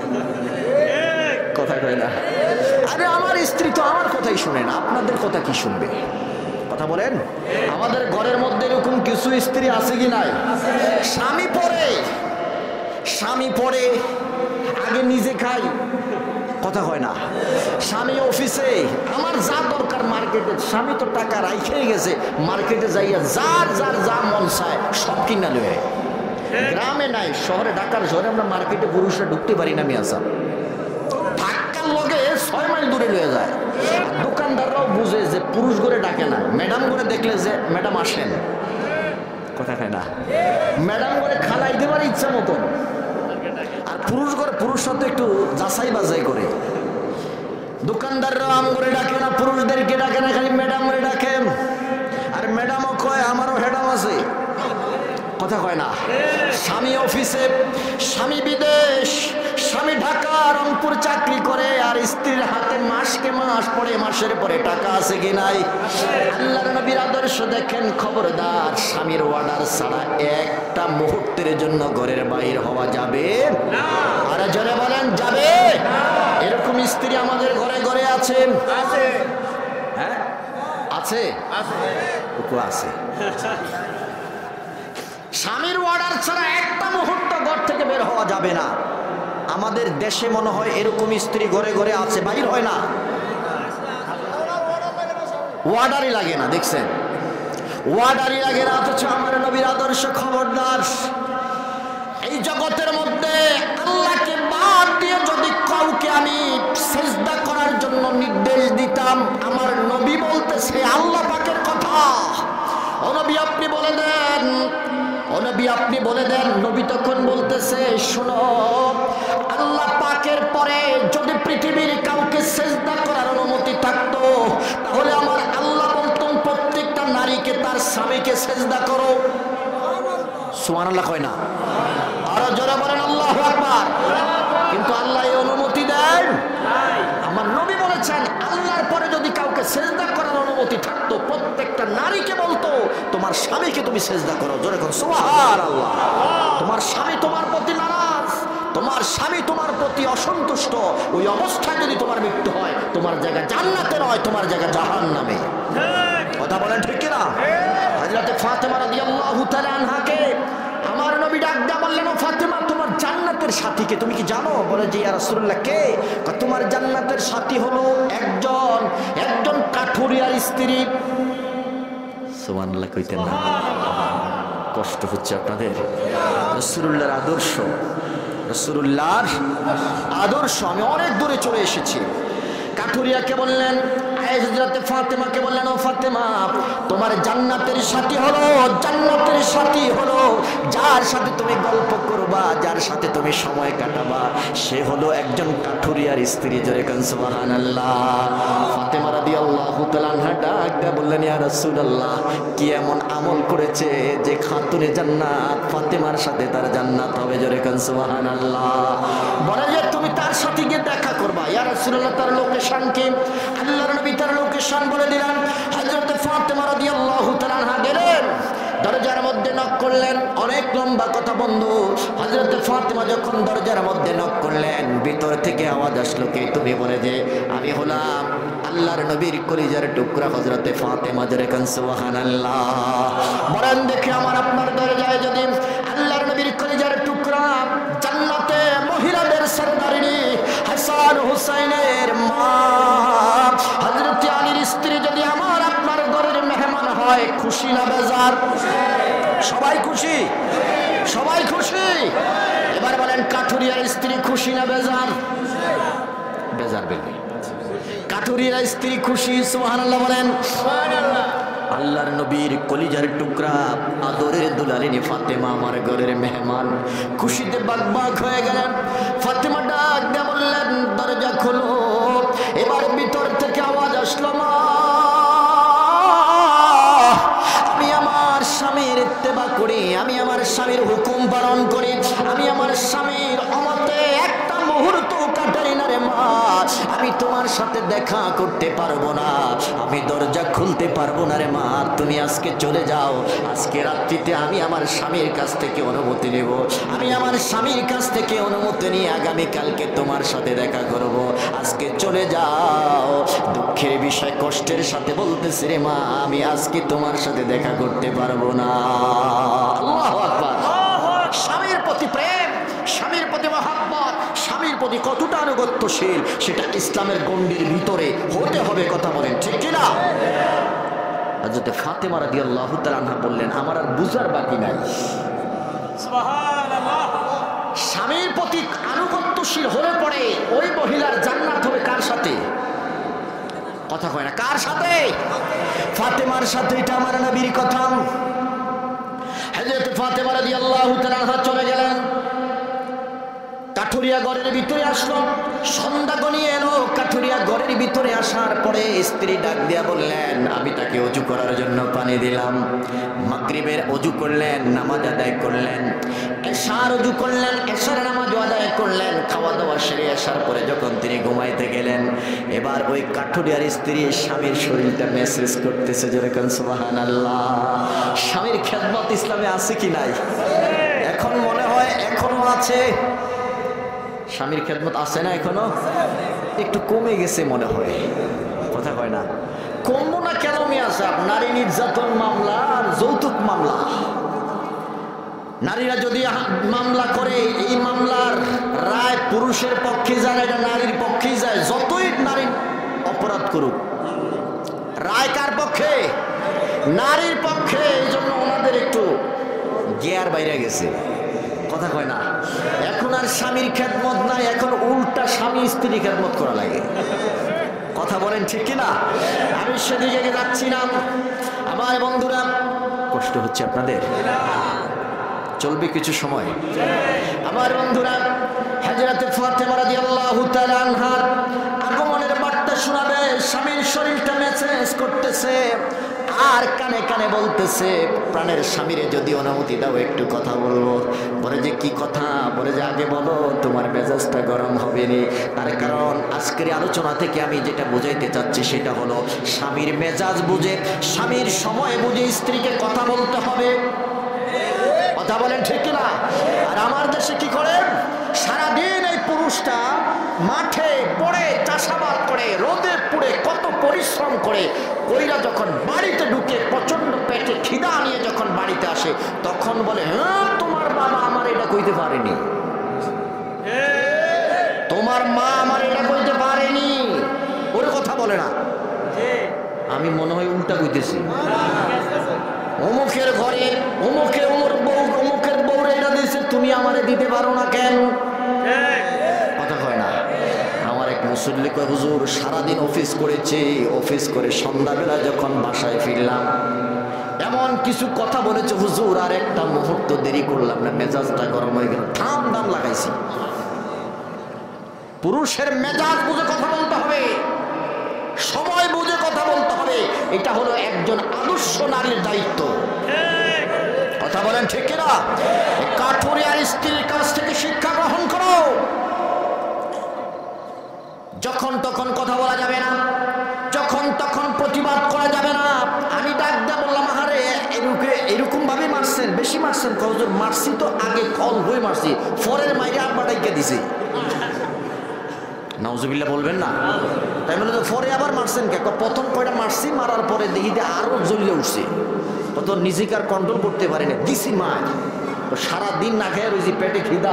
কথা কয় না? আরে আমার স্ত্রী তো আমার কথাই শুনে না, আপনাদের কথা কি শুনবে? কথা বলেন। আমাদের ঘরের মধ্যে এরকম কিছু স্ত্রী আছে কি নাই? স্বামী পড়ে আগে নিজে খাই। কথা হয় না? স্বামী অফিসে, আমার যা দরকার মার্কেটে, স্বামী তো টাকা রাইখেই গেছে, মার্কেটে যাইয়া যার যার যা মন চায় সব কিনা লয়ে। গ্রামে নাই, শহরে, ঢাকার শহরে আমরা মার্কেটে পুরুষরা ঢুকতে পারি না। মিয়া সাহেব ধাক্কার লগে 6 মাইল দূরে লয়ে যায়। দোকানদাররাও বুঝে যে পুরুষ করে ডাকে না, ম্যাডাম করে দেখলে যে ম্যাডাম আসেন। কথা খায় না? ম্যাডাম করে খালাই দেবার ইচ্ছা মতন। আর পুরুষ করে, পুরুষ সাথে একটু যাচাই বাছাই করে। দোকানদাররাও আম করে ডাকে না, পুরুষদেরকে ডাকে না, খালি ম্যাডাম করে ডাকে। আর ম্যাডামও কয় আমারও হেডাম আছে। কথা কয় না? স্বামী অফিসে, স্বামী বিদেশ, স্বামী ঢাকা রংপুর চাকরি করে, আর স্ত্রীর হাতে মাসকে মাস পড়ে, মাসের পরে টাকা আছে কি নাই? আল্লাহর নবীর আদর্শ দেখেন, খবরদার স্বামীর অর্ডার ছাড়া একটা মুহূর্তের জন্য ঘরের বাইরে হওয়া যাবে না। আর জোরে বলেন যাবে? এরকম স্ত্রী আমাদের ঘরে ঘরে আছে। হ্যাঁ আছে, আছে। স্বামীর অর্ডার ছাড়া একটা মুহূর্ত ঘর থেকে বের হওয়া যাবে না। আমাদের দেশে মনে হয় এরকম স্ত্রী ঘরে ঘরে আছে, বাইর হয় না, ওয়ার্ডারই লাগে না। দেখছেন, ওয়ার্ডারই লাগে না, অথচ আমার নবীর আদর্শ। খবরদার, এই জগতের মধ্যে আল্লাহকে বাদ দিয়ে যদি কাউকে আমি সিজদা করার জন্য নির্দেশ দিতাম, আমার নবী বলতেছে আল্লাহ পাকের কথা, ও নবী আপনি বলে দেন, ও নবী আপনি বলে দেন। নবী তখন বলতেছে, শোনো, আল্লাহ পাকের পরে যদি পৃথিবীর কাউকে সিজদা করার অনুমতি থাকতো, তাহলে আমার আল্লাহ বলতেন প্রত্যেকটা নারীকে তার স্বামীকে সিজদা করো। সুবহানাল্লাহ কয় না? আরো জোরে বলেন আল্লাহু আকবার। কিন্তু আল্লাহ এই অনুমতি দেন? আমার নবী বলেছেন, আল্লাহর পরে যদি কাউকে সিজদা করার অনুমতি থাকতো, প্রত্যেকটা নারীকে বলতো তোমার স্বামীকে তুমি সিজদা করো। জোরে কোন সুবহানাল্লাহ। তোমার স্বামী তোমার প্রতি নারাজ, তোমার স্বামী তোমার প্রতি অসন্তুষ্ট, ওই অবস্থায় যদি তোমার মৃত্যু হয়, তোমার জায়গা জান্নাতে নয়, তোমার জায়গা জাহান্নামে। কথা বলেন ঠিক কিনা? হযরত ফাতেমা রাদিয়াল্লাহু তাআলা আনহাকে আমার নবী ডাক দিয়ে বললেন, ও ফাতেমা, তোমার জান্নাতের সাথীকে তুমি কি জানো? বলে যে ইয়া রাসূলুল্লাহ, কে? তোমার জান্নাতের সাথী হলো একজন কাঠুরিয়ার স্ত্রী। সুবহানাল্লাহ কইতেন না? কষ্ট হচ্ছে আপনাদের? রাসূলুল্লাহর আদর্শ আমি অনেক দূরে চলে এসেছি। কাঠুরিয়াকে বললেন, হযরত ফাতেমাকে বললেন, ও ফাতেমা, তোমার জান্নাতের সাথী হলো যার সাথে তুমি গল্প করবা, যার সাথে তুমি সময় কাটাবা, সে হলো একজন কাঠুরিয়ার স্ত্রী। জোরে কান সুবহানাল্লাহ। ফাতেমা রাদিয়াল্লাহু তাআলা আনহা ডাক দিয়ে বললেন, ইয়া রাসূলুল্লাহ, কি এমন আমল করেছে যে খাতুনে জান্নাত ফাতেমার সাথে তার জান্নাত হবে? জোরে কান সুবহানাল্লাহ। বলে যে তুমি তার সাথে গিয়ে দেখা করবা। ইয়া রাসূলুল্লাহ, তার লোকেশন কি? আল্লাহর নবী তার লোকেশন বলে দিলেন। হযরত ফাতেমা রাদিয়াল্লাহু তাআলা আনহা গেলেন, দরজার মধ্যে নক করলেন। অনেক লম্বা কথা বন্ধু। হযরত ফাতেমা যখন দরজার মধ্যে নক করলেন, ভিতর থেকে আওয়াজ আসলো, কে তুমি? বলে যে আমি হলাম আল্লাহর নবীর কলিজার টুকরা হযরত ফাতেমা। জোরে কান সুবহানাল্লাহ। বলেন দেখে, আমার আপনার দরজায় যদি আল্লাহর নবীর কলিজার টুকরা, জান্নাতে মহিলাদের সরদারিনী হাসান হুসাইনের মা হযরত আলীর স্ত্রী যদি আমার আপনার ঘরের মেহমান হয়, খুশি না বেজার? সবাই খুশি? সবাই খুশি? এবার বলেন, কাঠুরিয়ার স্ত্রী খুশি না বেজার? বেজার বেলবে। কাঠুরিয়ার স্ত্রী খুশি। সুবহানাল্লাহ বলেন। আল্লাহর নবীর কলিজার টুকরা আদরের দুলালিনী ফাতেমা আমার ঘরের মেহমান, খুশিতে বাগবাগ হয়ে গেলেন। ফাতেমা ডাক দিয়ে বললেন, দরজা খোলো। এবার ভিতর থেকে আওয়াজ আসলো, মা, আমি আমার স্বামীর ইত্তেবা করি, আমি আমার স্বামীর হুকুম পালন করি, আমি আমার স্বামীর অমতে একটা মুহূর্ত কাটাই না রে মা, আমি তোমার সাথে দেখা করতে পারবো না, আমি দরজা খুলতে পারবো না রে মা, তুমি আজকে চলে যাও। আজকে রাত্রিতে আমি আমার স্বামীর কাছ থেকে অনুমতি নেব, আমি আমার স্বামীর কাছ থেকে অনুমতি নিয়ে আগামীকালকে তোমার সাথে দেখা করব, আজকে চলে যাও। দুঃখের বিষয় কষ্টের সাথে বলতেছি রে মা, আমি আজকে তোমার সাথে দেখা করতে পারবো না। আল্লাহু আকবার। স্বামীর প্রতি প্রেম, স্বামীর প্রতি মহব্বত, স্বামীর প্রতি কতটা আনুগত্যশীল, সেটা ইসলামের গণ্ডির ভিতরে হতে হবে। কথা বলেন ঠিক কিনা? হযরত ফাতেমা রাদিয়াল্লাহু তাআলা আনহা বললেন, আমার আর বুঝার বাকি নাই। সুবহানাল্লাহ। স্বামীর প্রতি আনুগত্যশীল হলে পরে ওই মহিলার জান্নাত হবে কার সাথে? কথা কয় না, কার সাথে? ফাতেমার সাথে। এটা আমার নবীর কথা। হযরত ফাতেমা রাদিয়াল্লাহু তাআলা আনহা চলে গেলেন, কাঠুরিয়া ঘরের ভিতরে আসলো, সন্ধ্যা গনিয়ে এলো। কাঠুরিয়া ঘরের ভিতরে আসার পরে স্ত্রী ডাক দিয়া বললেন, আমি তাকে ওযু করার জন্য পানি দিলাম। মাগরিবের ওযু করলেন, নামাজ আদায় করলেন, এশার ওযু করলেন, এশার নামাজ আদায় করলেন। খাওয়া দাওয়া সেরে আসার পরে যখন তিনি ঘুমাইতে গেলেন, এবার ওই কাঠুরিয়ার স্ত্রী স্বামীর শরীরটা মেসেজ করতেছে। যেরকম সুবহানাল্লাহ। স্বামীর খেদমত ইসলামে আছে কি নাই? এখন মনে হয় এখনো আছে। স্বামীর খেদমত আছে না? এখনো একটু কমে গেছে মনে হয়। কথা কয় না? কমবো না কেন? মিয়া নারী নির্যাতন মামলা আর যৌতুক মামলা, নারীরা যদি মামলা করে, এই মামলার রায় পুরুষের পক্ষে যায়, এটা নারীর পক্ষেই যায়। যতই নারী অপরাধ করুক, রায় কার পক্ষে? নারীর পক্ষে। এই জন্য ওনাদের একটু গিয়ার বাইরে গেছে। কথা কয় না? এখন আর স্বামীর খেদমত নাই, এখন উল্টা স্বামী স্ত্রী খেদমত করা লাগে। কথা বলেন ঠিক কিনা? আমি সেদিকে যাচ্ছি না। আমার বন্ধুরা, কষ্ট হচ্ছে আপনাদের? চলবে কিছু সময়। আমার বন্ধুরা, হযরত ফাতেমা রাদিয়াল্লাহু তাআলা আনহার আগমনের বার্তা শোনাবে। স্বামীর শরীরটা মেসেজ করতেছে আর কানে কানে বলতেছে, প্রাণের স্বামীরে যদি অনুমতি দাও একটু কথা বলবো। বলে যে কি কথা? বলে যে আগে বলো, তোমার মেজাজটা গরম হবে নি। তার কারণ আজকের আলোচনা থেকে আমি যেটা বুঝাইতে চাচ্ছি সেটা হলো, স্বামীর মেজাজ বুঝে, স্বামীর সময় বুঝে স্ত্রীকে কথা বলতে হবে। কথা বলেন ঠিক কিনা? আর আমার দেশে কি করেন? সারাদিন এই পুরুষটা মাঠে পড়ে চাষাবাদ করে রোদে পুড়ে কত পরিশ্রম করে কইরা যখন বাড়িতে ঢুকে প্রচন্ড পেটে খিদা নিয়ে যখন বাড়িতে আসে তখন বলে, হ্যাঁ তোমার বাবা আমার এটা কইতে পারেনি, তোমার মা আমার এটা কইতে পারেনি। ওর কথা বলে না, আমি মনে হয় উল্টা কইতেছি। অমুকের ঘরে অমুকের বউরে এটা দিয়েছে, তুমি আমারে দিতে পারো না কেন? কথা কয় না। আমার এক মুসল্লি কয়, হুজুর সারাদিন অফিস করেছি, অফিস করে সন্ধ্যাবেলা যখন বাসায় ফিরলাম এমন কিছু কথা বলেছে হুজুর, আর একটা মুহূর্ত দেরি করলাম না, মেজাজটা গরম হয়ে গেল, থাম দাম লাগাইছি। পুরুষের মেজাজ বুঝে কথা বলতে হবে, সময় বুঝে কথা বলতে হবে। এটা হলো একজন আদর্শ নারীর দায়িত্ব। কথা বলেন ঠিক কিনা? কাঠুরিয়ার স্ত্রীর কাছ থেকে শিক্ষা গ্রহণ করো। যখন তখন কথা বলা যাবে না, যখন তখন প্রতিবাদ করা যাবে না। আমি ডাক দিয়ে বললাম, আরে এরকম ভাবে মারছেন, বেশি মারছেন। হুজুর মারছি তো আগে কল হয়ে মারছি, ফরের মাইরে আব্বা ডাইকে দিছি। নাউজুবিল্লাহ বলবেন না? তাই বলে পরে আবার মারছেন কে? প্রথম কয়টা মারছি, মারার পরে দেখি আরো জ্বলিয়ে উঠছে, কত নিজেকে আর কন্ট্রোল করতে পারি না, দিছি মার। সারাদিন না খেয়ে রয়েছি, পেটে খিদা,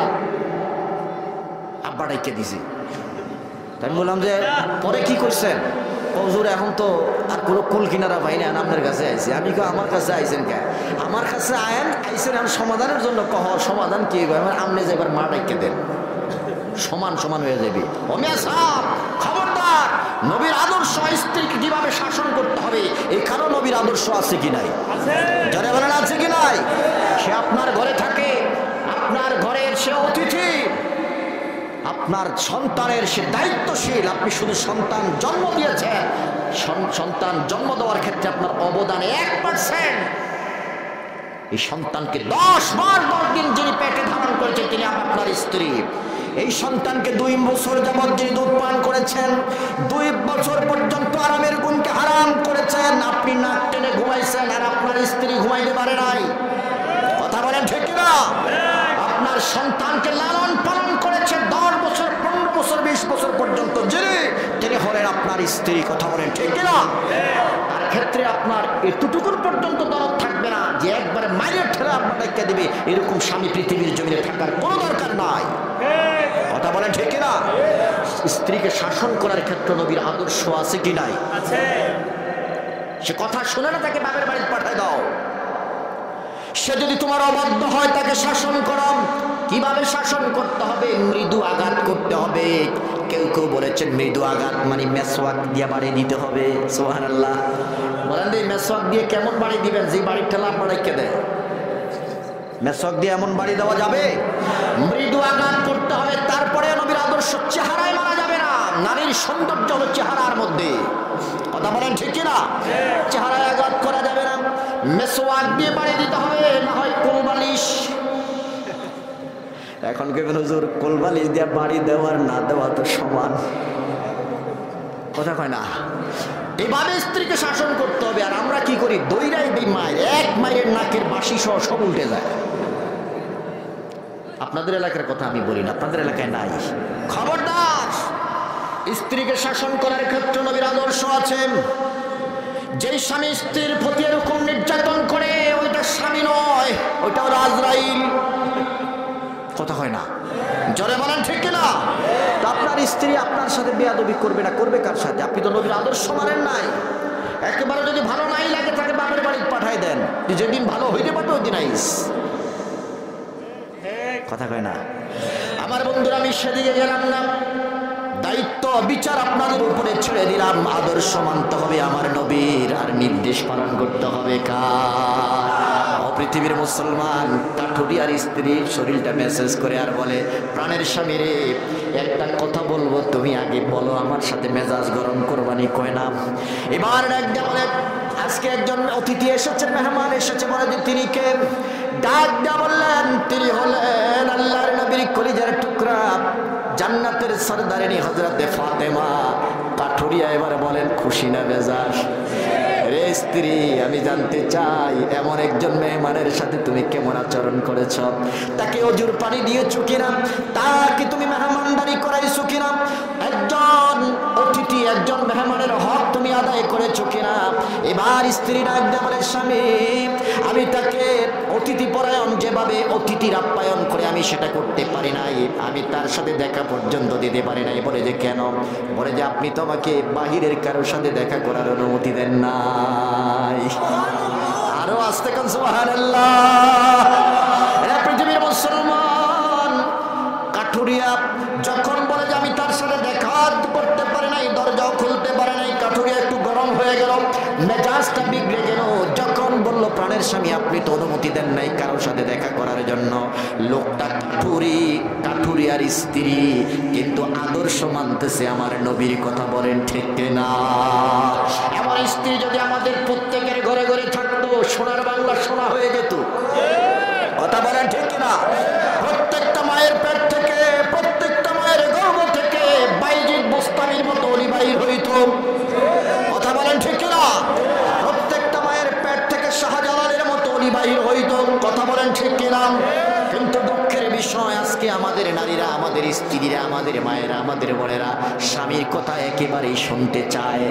আব্বা ডাইকে দিছি। তাই বললাম যে পরে কি করছেন? হুজুর এখন তো আর কোনো কুল কিনারা ভাই না, আপনার কাছে আইছি। আমি আমার কাছে আইছেন কে? আমার কাছে আইছেন এখন সমাধানের জন্য। কহ সমাধান কি? আমার আমনে যে এবার মা ডাইকে দেন, সমান সমান হয়ে যাবে। খবরদার, নবীর আদর্শ স্ত্রীকে কিভাবে শাসন করতে হবে এখানেও নবীর আদর্শ আছে কি নাই? যারা বলেন আছে কি নাই? সে আপনার ঘরে থাকে, আপনার ঘরের সে অতিথি, আপনার সন্তানের সে দায়িত্বশীল। আপনি শুধু সন্তান জন্ম দিয়েছেন, সন্তান জন্ম দেওয়ার ক্ষেত্রে আপনার অবদান 1%। এই সন্তানকে 10 মাস 10 দিন যিনি পেটে ধারণ করেছেন তিনি আপনার স্ত্রী। এই সন্তানকে 2 বছর যাবৎ যিনি দুধ পান করেছেন, 2 বছর পর্যন্ত আরামের গুণকে হারাম করেছেন। আপনি নাক টেনে ঘুমাইছেন আর আপনার স্ত্রী ঘুমাইতে পারে নাই। কথা বলেন ঠিক না? আপনার সন্তানকে লালন পালন করেছে 10 বছর, 15 বছর, 20 বছর পর্যন্ত তিনি হলেন আপনার স্ত্রী। কথা বলেন ঠিক না? তার ক্ষেত্রে আপনার এতটুকুর পর্যন্ত দরদ থাকবে না যে একবারে মায়ের ঠেলে আপনাকে দিবে। এরকম স্বামী পৃথিবীর জমিনে থাকার কোনো দরকার নাই। কথা বলেন ঠিক না? স্ত্রীকে শাসন করার ক্ষেত্রে নবীর আদর্শ আছে কি নাই? সে কথা শুনে না, তাকে বাপের বাড়িতে পাঠায় দাও। সে যদি তোমার অবাধ্য হয় তাকে শাসন করো। কিভাবে শাসন করতে হবে? মৃদু আঘাত করতে হবে। কেউ কেউ বলেছেন মৃদু আঘাত মানে মেসওয়াক দিয়ে বাড়ি দিতে হবে। সুবহানাল্লাহ বলেন, এই মেসওয়াক দিয়ে কেমন বাড়ি দিবেন? যে বাড়ির ঠেলা আপনাকে দেয়, মেসওয়াক দিয়ে এমন বাড়ি দেওয়া যাবে? মৃদু আঘাত করতে হবে। তারপরে নবীর আদর্শ, চেহারায় মারা যাবে না। নারীর সৌন্দর্য হলো চেহারার মধ্যে। কথা বলেন ঠিক কিনা? চেহারায় আঘাত করা যাবে না। মেসওয়াক দিয়ে বাড়ি দিতে হবে, না হয় কোলবালিশ। এখন কেবল হুজুর কোলবালিশ দিয়ে বাড়ি দেওয়ার না দেওয়া তো সমান। কথা কয় না? এভাবে স্ত্রীকে শাসন করতে হবে। আর আমরা কি করি? দইরাই দিই মায়ের, এক মায়ের নাকের বাসি সহ সব উল্টে যায়। আপনাদের এলাকার কথা আমি বলি না, আপনাদের এলাকায় নাই। খবরদার, স্ত্রীকে শাসন করার ক্ষেত্রে নবীর আদর্শ আছে। যেই স্বামী স্ত্রীর প্রতি এরকম নির্যাতন করে ওইটা স্বামী নয়, ওইটা হলো আজরাইল। কথা হয় না? জোরে বলেন ঠিক কিনা? তো আপনার স্ত্রী আপনার সাথে বেয়াদবি করবে না, করবে কার সাথে? আপনি তো নবীর আদর্শ মানেন নাই। একেবারে যদি ভালো নাই লাগে তাকে বাপের বাড়ি পাঠায় দেন, যেদিন ভালো হইতে পারবে ওই দিন আইস। কথা কয় না? আমার বন্ধুরা, আমি সেদিকে গেলাম না। দায়িত্ব বিচার আপনাদের উপরে ছেড়ে দিলাম। আদর্শ মানতে হবে আমার নবীর, আর নির্দেশ পালন করতে হবে কার? পৃথিবীর মুসলমান কাঠুরিয়ার স্ত্রীর শরীরটা মেসেজ করে আর বলে, প্রাণের স্বামী রে, একটা কথা বলবো, তুমি আগে বলো, আমার সাথে মেজাজ গরম করবানি। কয় না। এবার একদম বলে, আজকে একজন অতিথি এসেছে, মেহমান এসেছে, বলে যে তিনি কে? ডাক দিয়া বললেন, তিনি হলেন আল্লাহর নবীর কলিজার টুকরা, জান্নাতের সরদারিনী হযরতে ফাতেমা। কাঠুরিয়া এবারে বলেন, খুশি না বেজার? রে স্ত্রী, আমি জানতে চাই এমন একজন মেহমানের সাথে তুমি কেমন আচরণ করেছ? তাকে অজুর পানি দিয়েছো কিনা? তাকে তুমি মেহমানদারি করাইছো কিনা? একজন অতিথি, একজন মেহমানের হক তুমি আদায় করেছো কিনা? এবার স্ত্রী ডাক দিয়ে বলে, স্বামী, আমি তাকে অতিথি পরায়ণ যেভাবে অতিথির আপ্যায়ন করে আমি সেটা করতে পারি নাই, আমি তার সাথে দেখা পর্যন্ত দিতে পারি নাই। বলে যে কেন? বলে যে আপনি তো আমাকে বাহিরের কারোর সাথে দেখা করার অনুমতি দেন নাই। আরো আস্তে কান সুবহানাল্লাহ। পৃথিবীর মুসলমান, কাঠুরিয়া যখন বলে যে আমি তার সাথে দেখা করতে পারি নাই, দরজাও খুলতে পারে নাই, কাঠুরিয়া একটু গরম হয়ে গেল, মেজাজটা বিগড়ে গেল। যখন বলল প্রাণের স্বামী আপনি তো অনুমতি দেন নাই কারোর সাথে দেখা করার জন্য। লোকটা কাঠুরিয়ার স্ত্রী, কিন্তু আদর্শ মানতেছে আমার নবীর কথা। বলেন ঠিক না? এমন স্ত্রী যদি আমাদের প্রত্যেকের ঘরে ঘরে থাকতো, সোনার বাংলা সোনা হয়ে যেত। কথা বলেন ঠিক না? প্রত্যেকটা মায়ের পেট থেকে, প্রত্যেকটা মায়ের গর্ভ থেকে বাইজিদ বোস্তামির মতো অলি বাইর হইত। কথা বলেন ঠিক না? প্রত্যেকটা মায়ের পেট থেকে শাহজালালের মতো অলি বাইর হইত। কথা বলেন ঠিক না? কিন্তু দুঃখের বিষয়, আজকে আমাদের নারীরা, আমাদের স্ত্রীরা, আমাদের মায়েরা, আমাদের বোনেরা স্বামীর কথা একেবারেই শুনতে চায়।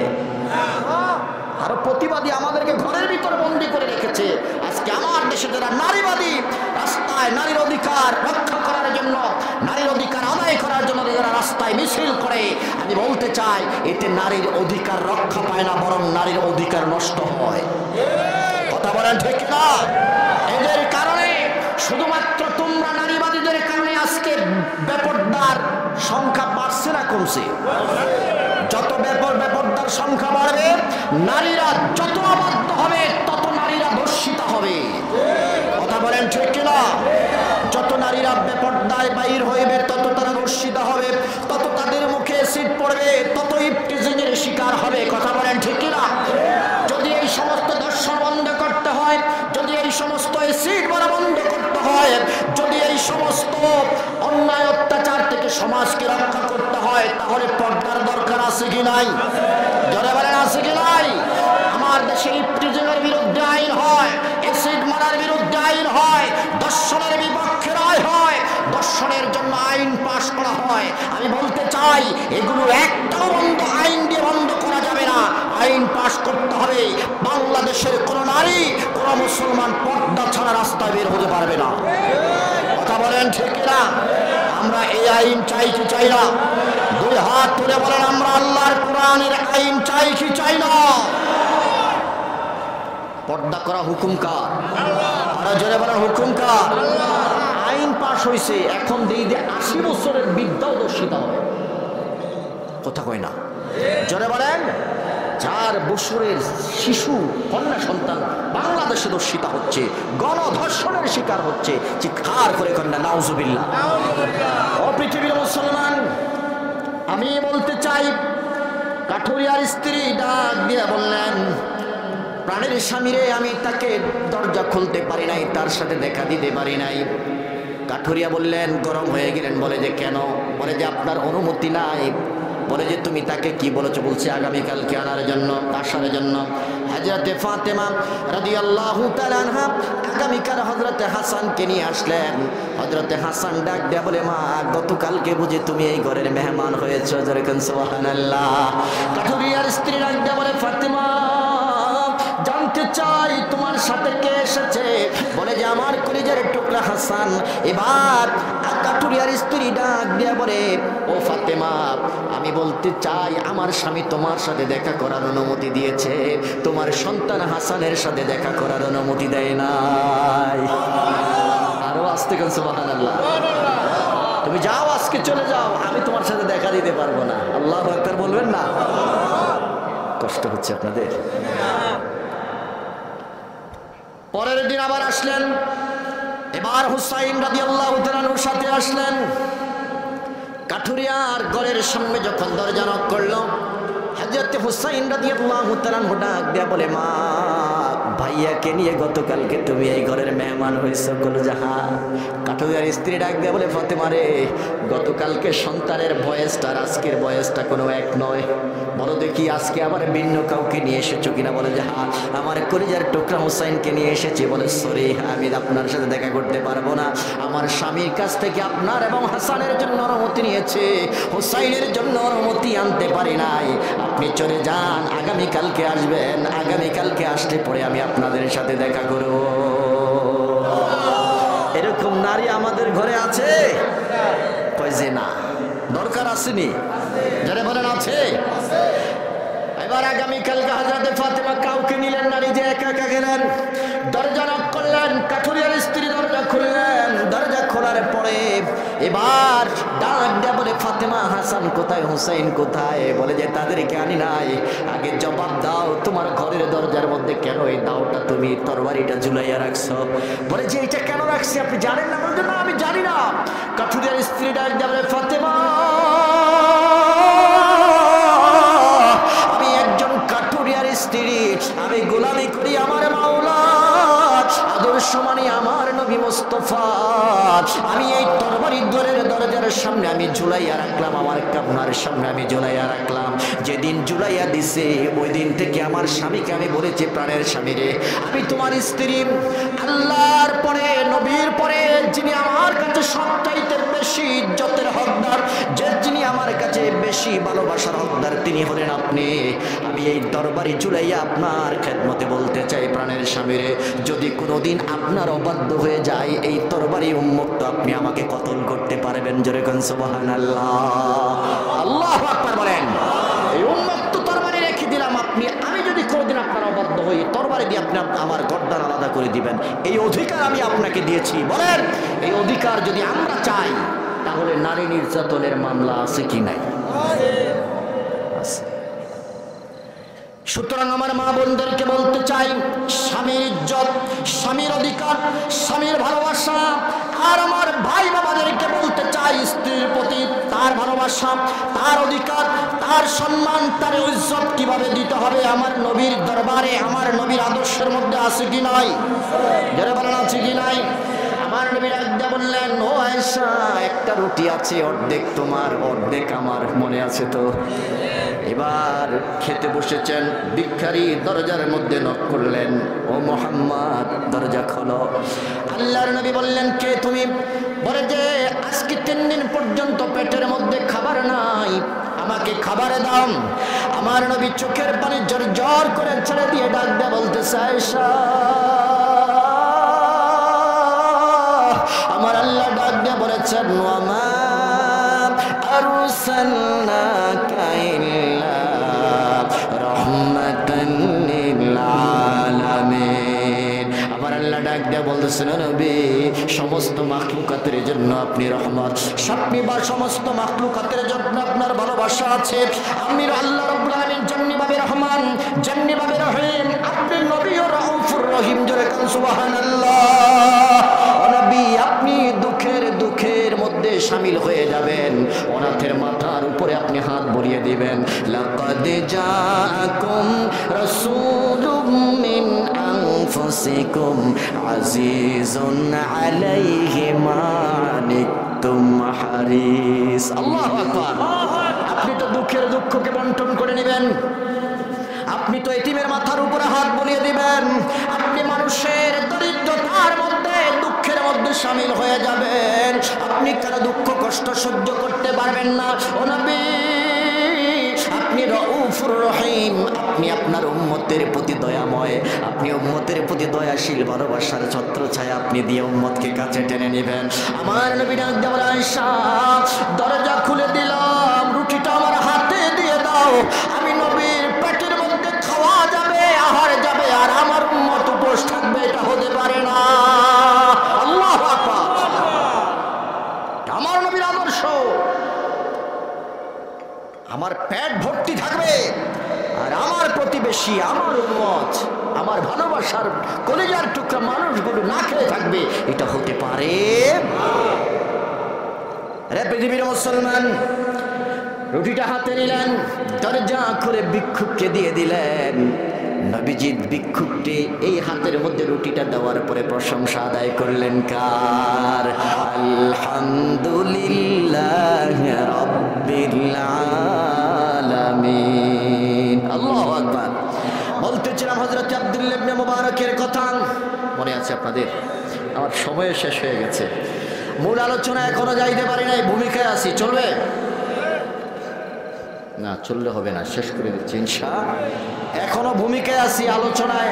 আরো প্রতিবাদী আমাদেরকে ঘরের ভিতর বন্দী করে রেখেছে। আজকে আমার দেশে যারা নারীবাদী, রাস্তায় নারীর অধিকার রক্ষা করার জন্য, নারীর অধিকার আদায় করার জন্য যারা রাস্তায় মিছিল করে, আমি বলতে চাই এতে নারীর অধিকার রক্ষা পায় না, বরং নারীর অধিকার নষ্ট হয়। কথা বলেন ঠিক না? এদের কারণে, শুধুমাত্র তোমরা নারীবাদীদের কারণে আজকে বেপরদার সংখ্যা বাড়ছে না কমছে? যত বেপরদার সংখ্যা বাড়বে, নারীরা যত আবদ্ধ হবে, তত নারীরা ধর্ষিতা হবে। কথা বলেন ঠিক কিনা? যত নারীরা বেপরদায় বাইর হইবে, তত তারা ধর্ষিতা হবে, তত তাদের মুখে অ্যাসিড পড়বে, তত ইফটিজিংয়ের শিকার হবে। কথা বলেন ঠিক কিনা? যদি এই সমস্ত ধর্ষণ বন্ধ করতে হয়, যদি এই সমস্ত অ্যাসিড মারা বন্ধ করতে হয়, যদি এই সমস্ত অন্যায় অত্যাচার থেকে সমাজকে রক্ষা করতে হয়, তাহলে পর্দার দরকার আছে কি নাই? জোরে বলেন আছে কি নাই? আমার দেশে ইফটিজিংয়ের বিরুদ্ধে আইন হয়, অ্যাসিড মারার বিরুদ্ধে আইন হয়, ধর্ষণের বিপক্ষে রায় হয়, ধর্ষণের জন্য আইন পাশ করা হয়। আমি বলতে চাই এগুলো একটাও আইন দিয়ে বন্ধ করা যাবে না, আইন পাশ করতে হবে। বাংলাদেশের কোন নারী, কোন মুসলমান পর্দা ছাড়া রাস্তায় বের হতে পারবে না। কথা বলেন ঠিক না? আমরা এই আইন চাই কি চাই না? দুই হাত তুলে বলেন আমরা আল্লাহর কোরআনের আইন চাই কি চাই না? পর্দা করা হুকুম কার? আরো জোরে বলেন হুকুম কার? আইন পাশ হয়েছে, এখন দিয়ে 80 বছরের বৃদ্ধাও দর্শিত হবে। কথা কয় না? জোরে বলেন। 4 বছরের শিশু, কন্যা সন্তান বাংলাদেশে দর্শিতা হচ্ছে, গণধর্ষণের শিকার হচ্ছে। চিৎকার করে কন্যা নাউজুবিল্লাহ। ও পৃথিবীর মুসলমান, আমি বলতে চাই, কাঠুরিয়ার স্ত্রী ডাক দিয়ে বললেন, প্রাণের স্বামীরে, আমি তাকে দরজা খুলতে পারি নাই, তার সাথে দেখা দিতে পারি নাই। কাঠুরিয়া বললেন, গরম হয়ে গেলেন। বলে যে কেন? বলে যে আপনার অনুমতি নাই। বলে যে তুমি তাকে কি বলেছো? বলছে আগামীকালকে আনার জন্য, আসার জন্য। হযরতে ফাতেমা রাদিয়াল্লাহু তাআলা আনহা আগামীকাল হযরতে হাসানকে নিয়ে আসলেন। হযরতে হাসান ডাক দেয়া বলে, মা, গতকালকে বুঝি তুমি এই ঘরের মেহমান হয়েছো? যেরকম সুবহানাল্লাহ। কাঠুরিয়ার স্ত্রী ডাক দেয়া বলে, ফাতেমা, জানতে চাই তোমার সাথে কে এসেছে? বলে যে আমার কলিজার টুকরা হাসান। এবার কাঠুরিয়ার স্ত্রী ডাক দিয়া বলে, ও ফাতেমা, আমি বলতে চাই আমার স্বামী তোমার সাথে দেখা করার অনুমতি দিয়েছে, তোমার সন্তান হাসানের সাথে দেখা করার অনুমতি দেয় নাই। আরো আসতে কেন সুবহানাল্লাহ। তুমি যাও, আজকে চলে যাও, আমি তোমার সাথে দেখা দিতে পারবো না। আল্লাহু আকবার বলবেন না? কষ্ট হচ্ছে আপনাদের? পরের দিন আবার আসলেন। এবার হুসাইন রাদিয়াল্লাহু তাআলার সাথে আসলেন। কাঠুরিয়ার ঘরের সামনে যখন দরজা নক করলো, হযরত হুসাইন রাদিয়াল্লাহু তাআলা ডাক দিয়া বলে, মা, ভাইয়াকে নিয়ে গতকালকে তুমি এই ঘরের মেহমান হয়েছ কলজাহা। কাঠুরিয়ার স্ত্রী ডাক দিয়ে বলে ফাতেমা রে, গতকালকে সন্তানের বয়সটা আর আজকের বয়সটা কোনো এক নয়, বলো দেখি আজকে আবার ভিন্ন কাউকে নিয়ে এসেছো কিনা? বলে যে হ্যাঁ, আমার কলিজার টুকরা হুসাইনকে নিয়ে এসেছি। বলে সরি, আমি আপনার সাথে দেখা করতে পারবো না, আমার স্বামীর কাছ থেকে আপনার এবং হাসানের জন্য অনুমতি নিয়েছে, হুসাইনের জন্য অনুমতি আনতে পারি নাই, আপনি চলে যান, আগামীকালকে আসবেন, আগামীকালকে আসতে পরে আমি আপনাদের সাথে দেখা করব। এরকম নারী আমাদের ঘরে আছে? কয় যে না, দরকার আসেনি, যারা বলেন আছে। এবার আগামীকালকে হযরত ফাতেমা কাউকে নিলেন না, নিজে একা একা গেলেন, দরজা নক করলেন, কাঠুরিয়ার স্ত্রী দরজা খুললেন। দরজা খোলার পরে এবার ডাক দেয়া বলে ফাতেমা, হাসান কোথায়, হুসাইন কোথায়? বলে যে তাদেরকে আনি নাই। আগে জবাব দাও, তোমার ঘরের দরজার মধ্যে কেন এই দাওটা তুমি তরবারিটা ঝুলাইয়া রাখছো? বলে যে এটা কেন রাখছি আপনি জানেন না? বলে না আমি জানি না। কাঠুরিয়ার স্ত্রী ডাক দেয়া বলে ফাতেমা, আমি একজন কাঠুরিয়ার স্ত্রী, আমি গোলামি করি আমার মাওলা, আদর্শ মানি আমার নবী মুস্তাফা। আমি এই তরবারি ঘরের দরজার সামনে আমি ঝুলাইয়া রাখলাম, আমার কামনার সামনে আমি ঝুলাইয়া রাখলাম। যেদিন ঝুলাইয়া দিছে ওই দিন থেকে আমার স্বামীকে আমি বলেছি, প্রাণের স্বামী রে, আমি তোমার স্ত্রী, আল্লাহর পরে নবীর পরে যিনি আমার কাছে সবচাইতে বেশি ইজ্জতের হকদার, যে যিনি আমার কাছে বেশি ভালোবাসার হকদার, তিনি হলেন আপনি। আমি এই দরবারি ঝুলাইয়া আপনার খেদমতে বলতে চাই, প্রাণের স্বামী রে, যদি কোনোদিন আপনার অবাধ্য হয়ে যায় এই তরবারি উন্মুক্ত, আপনি আমাকে কতল করতে পারবেন? জোরে কোন সুবহানাল্লাহ, আল্লাহু আকবার বলেন। এই উন্মুক্ত তরবারি রেখে দিলাম, আপনি, আমি যদি কোনোদিন আপনার অবাধ্য হই, তরবারি দিয়ে আপনি আমার গর্দান আলাদা করে দিবেন, এই অধিকার আমি আপনাকে দিয়েছি। বলেন, এই অধিকার যদি আমরা চাই তাহলে নারী নির্যাতনের মামলা আছে কি নাই? আছে। সুতরাং আমার মা বোনদেরকে বলতে চাই, স্বামীর ইজ্জত, স্বামীর অধিকার, স্বামীর ভালোবাসা। আর আমার ভাই বাবাদেরকে বলতে চাই, স্ত্রীর প্রতি তার ভালোবাসা, তার অধিকার, তার সম্মান, তার ইজ্জত কিভাবে দিতে হবে আমার নবীর দরবারে, আমার নবীর আদর্শের মধ্যে আছে কি নাই? যারা বলেন আছে কি নাই? আমার নবী রাজা বললেন, ও আয়েশা, একটা রুটি আছে, অর্ধেক তোমার অর্ধেক আমার, মনে আছে তো? এবার খেতে বসেছেন, ভিখারি দরজার মধ্যে নক করলেন, ও মুহাম্মদ দরজা খোলো। আল্লাহর নবী বললেন, কে তুমি? বলে যে আজকে 3 দিন পর্যন্ত পেটের মধ্যে খাবার নাই, আমাকে খাবার দাও। আমার নবী চোখের পানি ঝরঝর করে ছেড়ে দিয়ে ডাক দিয়ে বলতেছে, আয়েশা, আমার আল্লাহ ডাক দিয়ে বলেছেন, ওয়ামা আরসালনাকা ইল্লা রাহমাতান লিল আলামিন। আমার আল্লাহ ডাক দিয়ে বলতেছেন, নবী, সমস্ত মাখলুকাতের জন্য আপনি রহমত, আপনি বা সমস্ত মাখলুকাতের জন্য আপনার ভালোবাসা আছে। আপনি আল্লাহ রাব্বুল আলামিন জান্নিভাবে রহমান, জান্নিভাবে রহিম, আপনি নবী ও রাউফুর রহিম। জোরে কান সুবহানাল্লাহ। নবী, আপনি দুঃখের মধ্যে শামিল হয়ে যাবেন, অনাথের মাথার উপরে আপনি হাত বুলিয়ে দিবেন। লাকাদ জাআকুম রাসূলুম মিন আনফুসিকুম আজিজুন আলাইহি মা আনিতুম হারিস। আল্লাহু আকবার। আপনি তো দুঃখকে বন্টন করে নেবেন, আপনি তো এতিমের মাথার উপরে হাত বুলিয়ে দিবেন, আপনি মানুষের দরিদ্রতার মধ্যে দুঃখের মধ্যে শামিল হয়ে যাবেন, আপনি কারো দুঃখ কষ্ট সহ্য করতে পারবেন না। ও নবী, আপনি রাউফুর রহিম, আপনি আপনার উম্মতের প্রতি দয়াময়, আপনি উম্মতের প্রতি দয়াশীল, ভালোবাসার ছত্রছায়া আপনি দিয়ে উম্মতকে কাছে টেনে নেবেন। আমার নবী ডাক দিয়ে বলে, আয়েশা, দরজা খুলে দিলাম, রুটিটা আমার হাতে দিয়ে দাও, আমি নবীর পেটের মধ্যে খাওয়া যাবে, আহার যাবে, আর আমার উম্মত উপোস থাকবে, এটা হতে পারে না। আল্লাহু আকবার। আমার নবীর আদর্শ, আমার পেট ভর্তি থাকবে আর আমার প্রতিবেশী, আমার উম্মত, আমার ভালোবাসার কলিজার টুকরা মানুষগুলো না খেয়ে থাকবে, এটা হতে পারে? রে পৃথিবীর মুসলমান, রুটিটা হাতে নিলেন, দরজা খুলে ভিক্ষুককে দিয়ে দিলেন। নবীজি ভিক্ষুকটি এই হাতের মধ্যে রুটিটা দেওয়ার পরে প্রশংসা আদায় করলেন কার? আলহামদুলিল্লাহ রাব্বিল আলামিন। আল্লাহু আকবার। বলতেছিলাম হযরত আব্দুল্লাহ ইবনে মুবারকের কথা, মনে আছে আপনাদের? আমার সময় শেষ হয়ে গেছে, মূল আলোচনা এখনো যাইতে পারি নাই, ভূমিকায় আছি। চলবে না? চললে হবে না, শেষ করে দিচ্ছি ইনশাআল্লাহ। এখনো ভূমিকায় আছি, আলোচনায়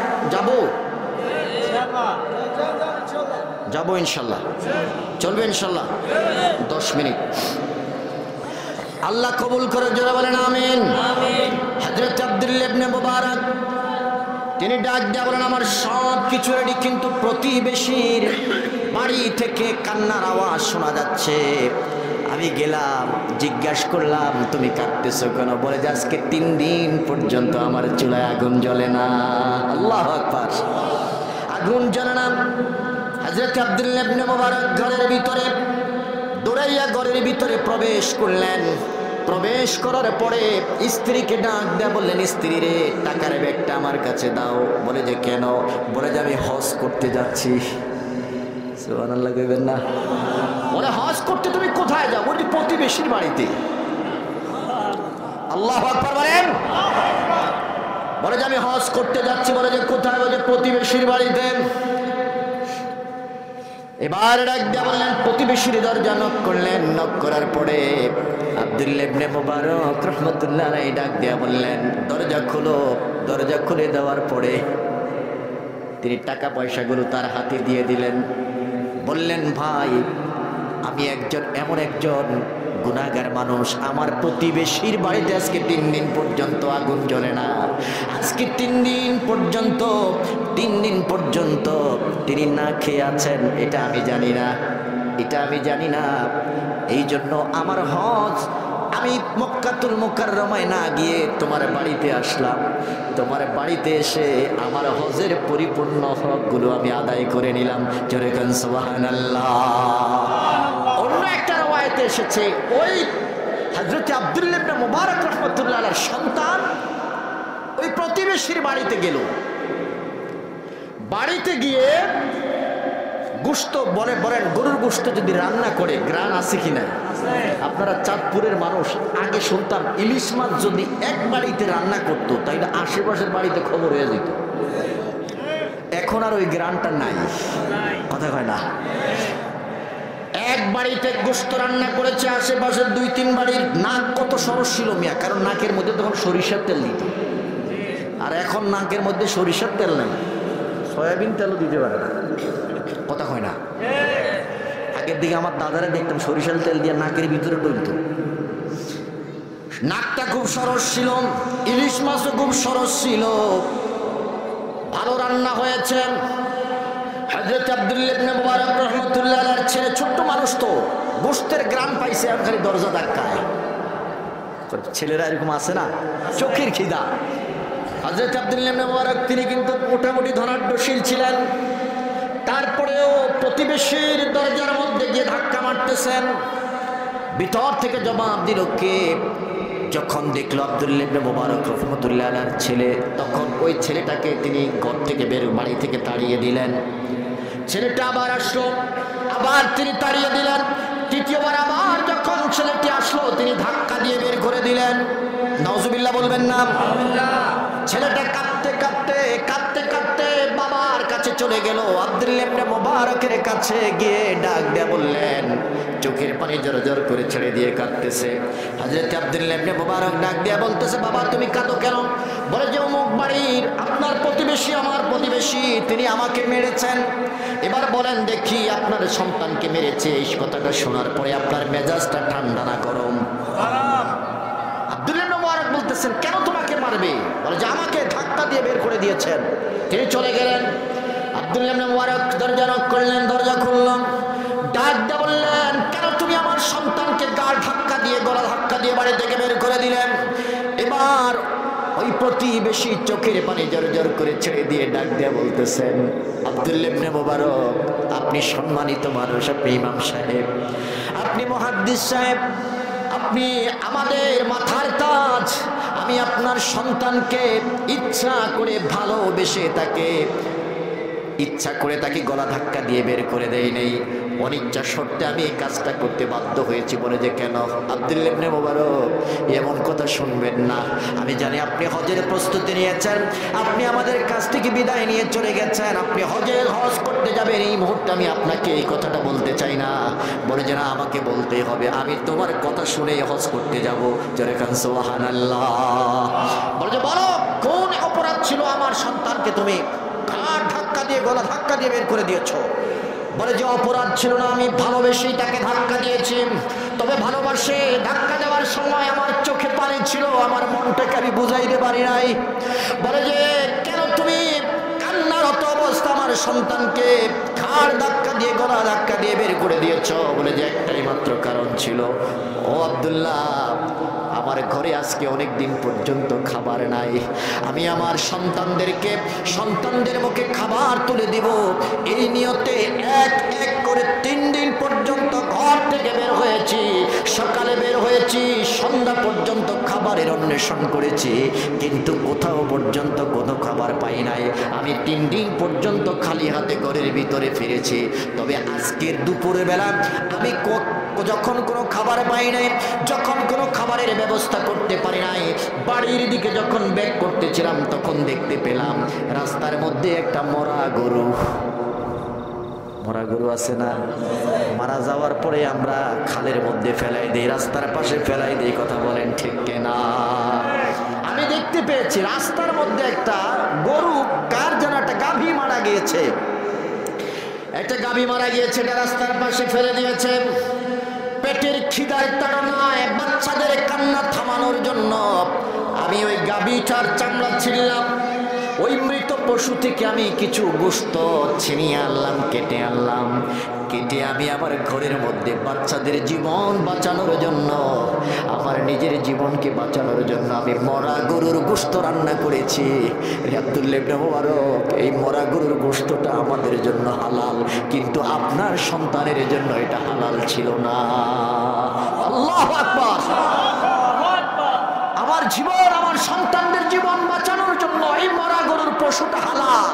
যাব ইনশাল্লাহ। চলবে ইনশাল্লাহ? 10 মিনিট। আল্লাহ কবুল করে, জোরে বলেন আমিন। হযরত আব্দুল্লাহ ইবনে মুবারক তিনি ডাক দিয়ে বলেন, আমার সব কিছু রেডি, কিন্তু প্রতিবেশীর বাড়ি থেকে কান্নার আওয়াজ শোনা যাচ্ছে। আমি গেলাম, জিজ্ঞাসা করলাম তুমি কাঁদতেছো কেন? বলে যে আজকে 3 দিন পর্যন্ত আমার চুলায় আগুন জ্বলে না। আল্লাহু আকবার। আগুন জ্বলে না। হযরত আব্দুল্লাহ ইবনে মুবারক ঘরের ভিতরে দৌড়াইয়া ঘরের ভিতরে প্রবেশ করলেন। প্রবেশ করার পরে স্ত্রীকে ডাক দেয়া বললেন, স্ত্রী রে, টাকার ব্যাগটা আমার কাছে দাও। বলে যে কেন? বলে যে আমি হজ করতে যাচ্ছি। সুবহানাল্লাহ কইবেন না? বলে হজ করতে তুমি কোথায় যাও? বলি প্রতিবেশীর বাড়িতে। আল্লাহু আকবার বলেন। বলে যে আমি হজ করতে যাচ্ছি। বলে যে কোথায়? বলে প্রতিবেশীর বাড়িতে। এবার ডাক দিয়ে বললেন, প্রতিবেশীর দরজা নক করলেন। নক করার পরে আব্দুল্লাহ ইবনে মুবারক রাহমাতুল্লাহ আলাইহি ডাক দিয়ে বললেন, দরজা খুলো। দরজা খুলে দেওয়ার পরে তিনি টাকা পয়সাগুলো তার হাতে দিয়ে দিলেন। বললেন, ভাই, আমি এমন একজন গুনাহগার মানুষ, আমার প্রতিবেশীর বাড়িতে আজকে 3 দিন পর্যন্ত আগুন জ্বলে না। আজকে 3 দিন পর্যন্ত তিনি না খেয়ে আছেন, এটা আমি জানি না। এই জন্য আমার হজ, আমি মক্কাতুল মুকাররমায় না গিয়ে তোমার বাড়িতে আসলাম। তোমার বাড়িতে এসে আমার হজের পরিপূর্ণ হকগুলো আমি আদায় করে নিলাম। জোরে বলেন সুবহানাল্লাহ। অন্য একটা রওয়ায়াতে এসেছে, ওই হযরত আব্দুল্লাহ ইবনে মুবারক রাহমাতুল্লাহ আলাইহির সন্তান ওই প্রতিবেশীর বাড়িতে গেল। বাড়িতে গিয়ে গোশত বলেন গরুর গোশত যদি রান্না করে, গ্রান আছে কিনা? আপনারা চাঁদপুরের মানুষ, আগে শুনতাম ইলিশ মাছ যদি এক বাড়িতে রান্না করতো তাইলে আশেপাশের বাড়িতে খবর হয়ে যেত। এখন আর ওই গ্রানটা নাই, কথা কয় না। এক বাড়িতে গোশত রান্না করেছে, আশেপাশের 2-3 বাড়ির নাক কত সরস ছিল মিয়া, কারণ নাকের মধ্যে তখন সরিষার তেল দিত। আর এখন নাকের মধ্যে সরিষার তেল নেই, সয়াবিন তেলও দিতে পারে না, কথা কয় না। আগের দিকে আমার দাদারা দেখতাম সরিষার তেল দিয়ে নাকের ভিতরে ডলত। নাকটা খুব সরস ছিল, ইলিশ মাছও খুব সরস ছিল, ভালো রান্না হয়েছে। হযরত আব্দুল্লাহ ইবনে মুবারক রাহমাতুল্লাহ আলাইহির ছেলে, ছোট্ট মানুষ তো, গোশতের গ্রাম পাইছে, আর খালি দরজা ধাক্কায়। ছেলেরা এরকম আছে না, চোখের খিদা। হযরত আব্দুল্লাহ ইবনে মুবারক তিনি কিন্তু মোটামুটি ধনাঢ্যশীল ছিলেন, তারপরেও প্রতিবেশীর দরজার মধ্যে গিয়ে ধাক্কা মারতেছেন। ভিতর থেকে জবাব দিল কে? যখন দেখলো আব্দুল্লাহ ইবনে মুবারক রাহমাতুল্লাহ আলাইহির ছেলে, তখন ওই ছেলেটাকে তিনি ঘর থেকে বাড়ি থেকে তাড়িয়ে দিলেন। ছেলেটা আবার আসলো, আবার তিনি তাড়িয়ে দিলেন। তৃতীয়বার আবার যখন ছেলেটি আসলো, তিনি ধাক্কা দিয়ে বের করে দিলেন। নাউজুবিল্লাহ বলবেন না? ছেলেটা কাঁদতে বাবার কাছে চলে গেল। আব্দুল্লাহ ইবনে মুবারকের কাছে গিয়ে ডাক দিয়ে বললেন, চোখের পানি জড়জড় করে ছেড়ে দিয়ে কাঁদতেছে। হযরত আব্দুল্লাহ ইবনে মুবারক ডাক দিয়ে বলতেছে, বাবা তুমি কাঁদো কেন? বলে যে অমুক বাড়ির আপনার প্রতিবেশী, আমার প্রতিবেশী, তিনি আমাকে মেরেছেন। এবার বলেন দেখি, আপনার সন্তানকে মেরেছে, এই কথাটা শোনার পরে আপনার মেজাজটা ঠান্ডা না গরম? আব্দুল্লাহ ইবনে মুবারক বলতেছেন, কেন তোমাকে মারবে? বলে যে আমাকে ধাক্কা দিয়ে বের করে দিয়েছেন। তিনি চলে গেলেন। আব্দুল্লাহ ইবনে মুবারক দরজা নক করলেন, দরজা খুললাম। ডাক দিয়ে বললেন, কেন তুমি আমার সন্তানকে গাল ধাক্কা দিয়ে, গলা ধাক্কা দিয়ে বাড়ি থেকে বের করে দিলেন? এবার ওই প্রতিবেশী চোখের পানি জড়জড় করে ছেড়ে দিয়ে ডাক দিয়ে বলতেছেন, আব্দুল্লাহ ইবনে মুবারক, আপনি সম্মানিত মানুষ, আপনি ইমাম সাহেব, আপনি মুহাদ্দিস সাহেব, আপনি আমাদের মাথার তাজ। আমি আপনার সন্তানকে ইচ্ছা করে ভালোবেসে ইচ্ছা করে তাকে গলা ধাক্কা দিয়ে বের করে দেয় নেই, অনিচ্ছা সত্ত্বে আমি এই কাজটা করতে বাধ্য হয়েছি। বলে যে কেন? আব্দুল্লাহ ইবনে মুবারক, এমন কথা শুনবেন না। আমি জানি আপনি হজের প্রস্তুতি নিয়েছেন, আপনি আমাদের কাছ থেকে বিদায় নিয়ে চলে গেছেন, আপনি হজ করতে যাবেন। এই মুহূর্তে আমি আপনাকে এই কথাটা বলতে চাই না। বলে যে না, আমাকে বলতেই হবে, আমি তোমার কথা শুনে হজ করতে যাব। জোরে কান সুবহানাল্লাহ। বলে যে বলো, কোন অপরাধ ছিল আমার সন্তানকে তুমি ঘাড় ধাক্কা দিয়ে গলা ধাক্কা দিয়ে বের করে দিয়েছ? বলে যে অপরাধ ছিল না, আমি ভালোবেসেই তাকে ধাক্কা দিয়েছি। তবে ভালোবাসে ধাক্কা দেওয়ার সময় আমার চোখে পানি ছিল, আমার মনটাকে আমি বুঝাইতে পারি নাই। বলে যে কেন তুমি কান্নারত অবস্থা আমার সন্তানকে ঘাড় ধাক্কা দিয়ে গলা ধাক্কা দিয়ে বের করে দিয়েছ? বলে যে একটাই মাত্র কারণ ছিল, ও আব্দুল্লাহ, আমার ঘরে আজকে অনেক দিন পর্যন্ত খাবার নাই। আমি আমার সন্তানদের মুখে খাবার তুলে দিব, এই নিয়তে এক এক করে 3 দিন পর্যন্ত ঘর থেকে বের হয়েছি। সকালে বের হয়েছি, সন্ধ্যা পর্যন্ত খাবারের অন্বেষণ করেছি, কিন্তু কোথাও পর্যন্ত কোনো খাবার পাই নাই। আমি 3 দিন পর্যন্ত খালি হাতে ঘরের ভিতরে ফিরেছি। তবে আজকের দুপুরের বেলা আমি যখন কোনো খাবার পাই নাই, যখন কোনো খাবারের ব্যবস্থা করতে পারি নাই, বাড়ির দিকে যখন ব্যাক করতেছিলাম, তখন দেখতে পেলাম রাস্তার মধ্যে একটা মরা গরু আছে না, মারা যাওয়ার পরে আমরা খালের মধ্যে ফেলাই দিই, রাস্তার পাশে ফেলাই দিই। কথা বলেন ঠিক কিনা? আমি দেখতে পেয়েছি রাস্তার মধ্যে একটা গরু, কার যেন একটা গাভী মারা গিয়েছে, এটা রাস্তার পাশে ফেলে দিয়েছে। পেটের খিদার তাড়নায় বাচ্চাদের কান্না থামানোর জন্য আমি ওই গাভীটার চামড়া ছিঁড়লাম। ওই মৃত পশু থেকে আমি কিছু গোশত ছিনিয়ে আনলাম, কেটে আমি আমার ঘরের মধ্যে বাচ্চাদের জীবন বাঁচানোর জন্য, আমার নিজের জীবনকে বাঁচানোর জন্য আমি মরা গরুর গোশত রান্না করেছি। আব্দুল্লাহ ইবনে মুবারক, এই মরা গরুর গোশতটা আমাদের জন্য হালাল, কিন্তু আপনার সন্তানের জন্য এটা হালাল ছিল না। আল্লাহু আকবার। আমার জীবন, আমার সন্তানদের জীবন বাঁচানোর জন্য এই মরা গরুর পশুটা হালাল,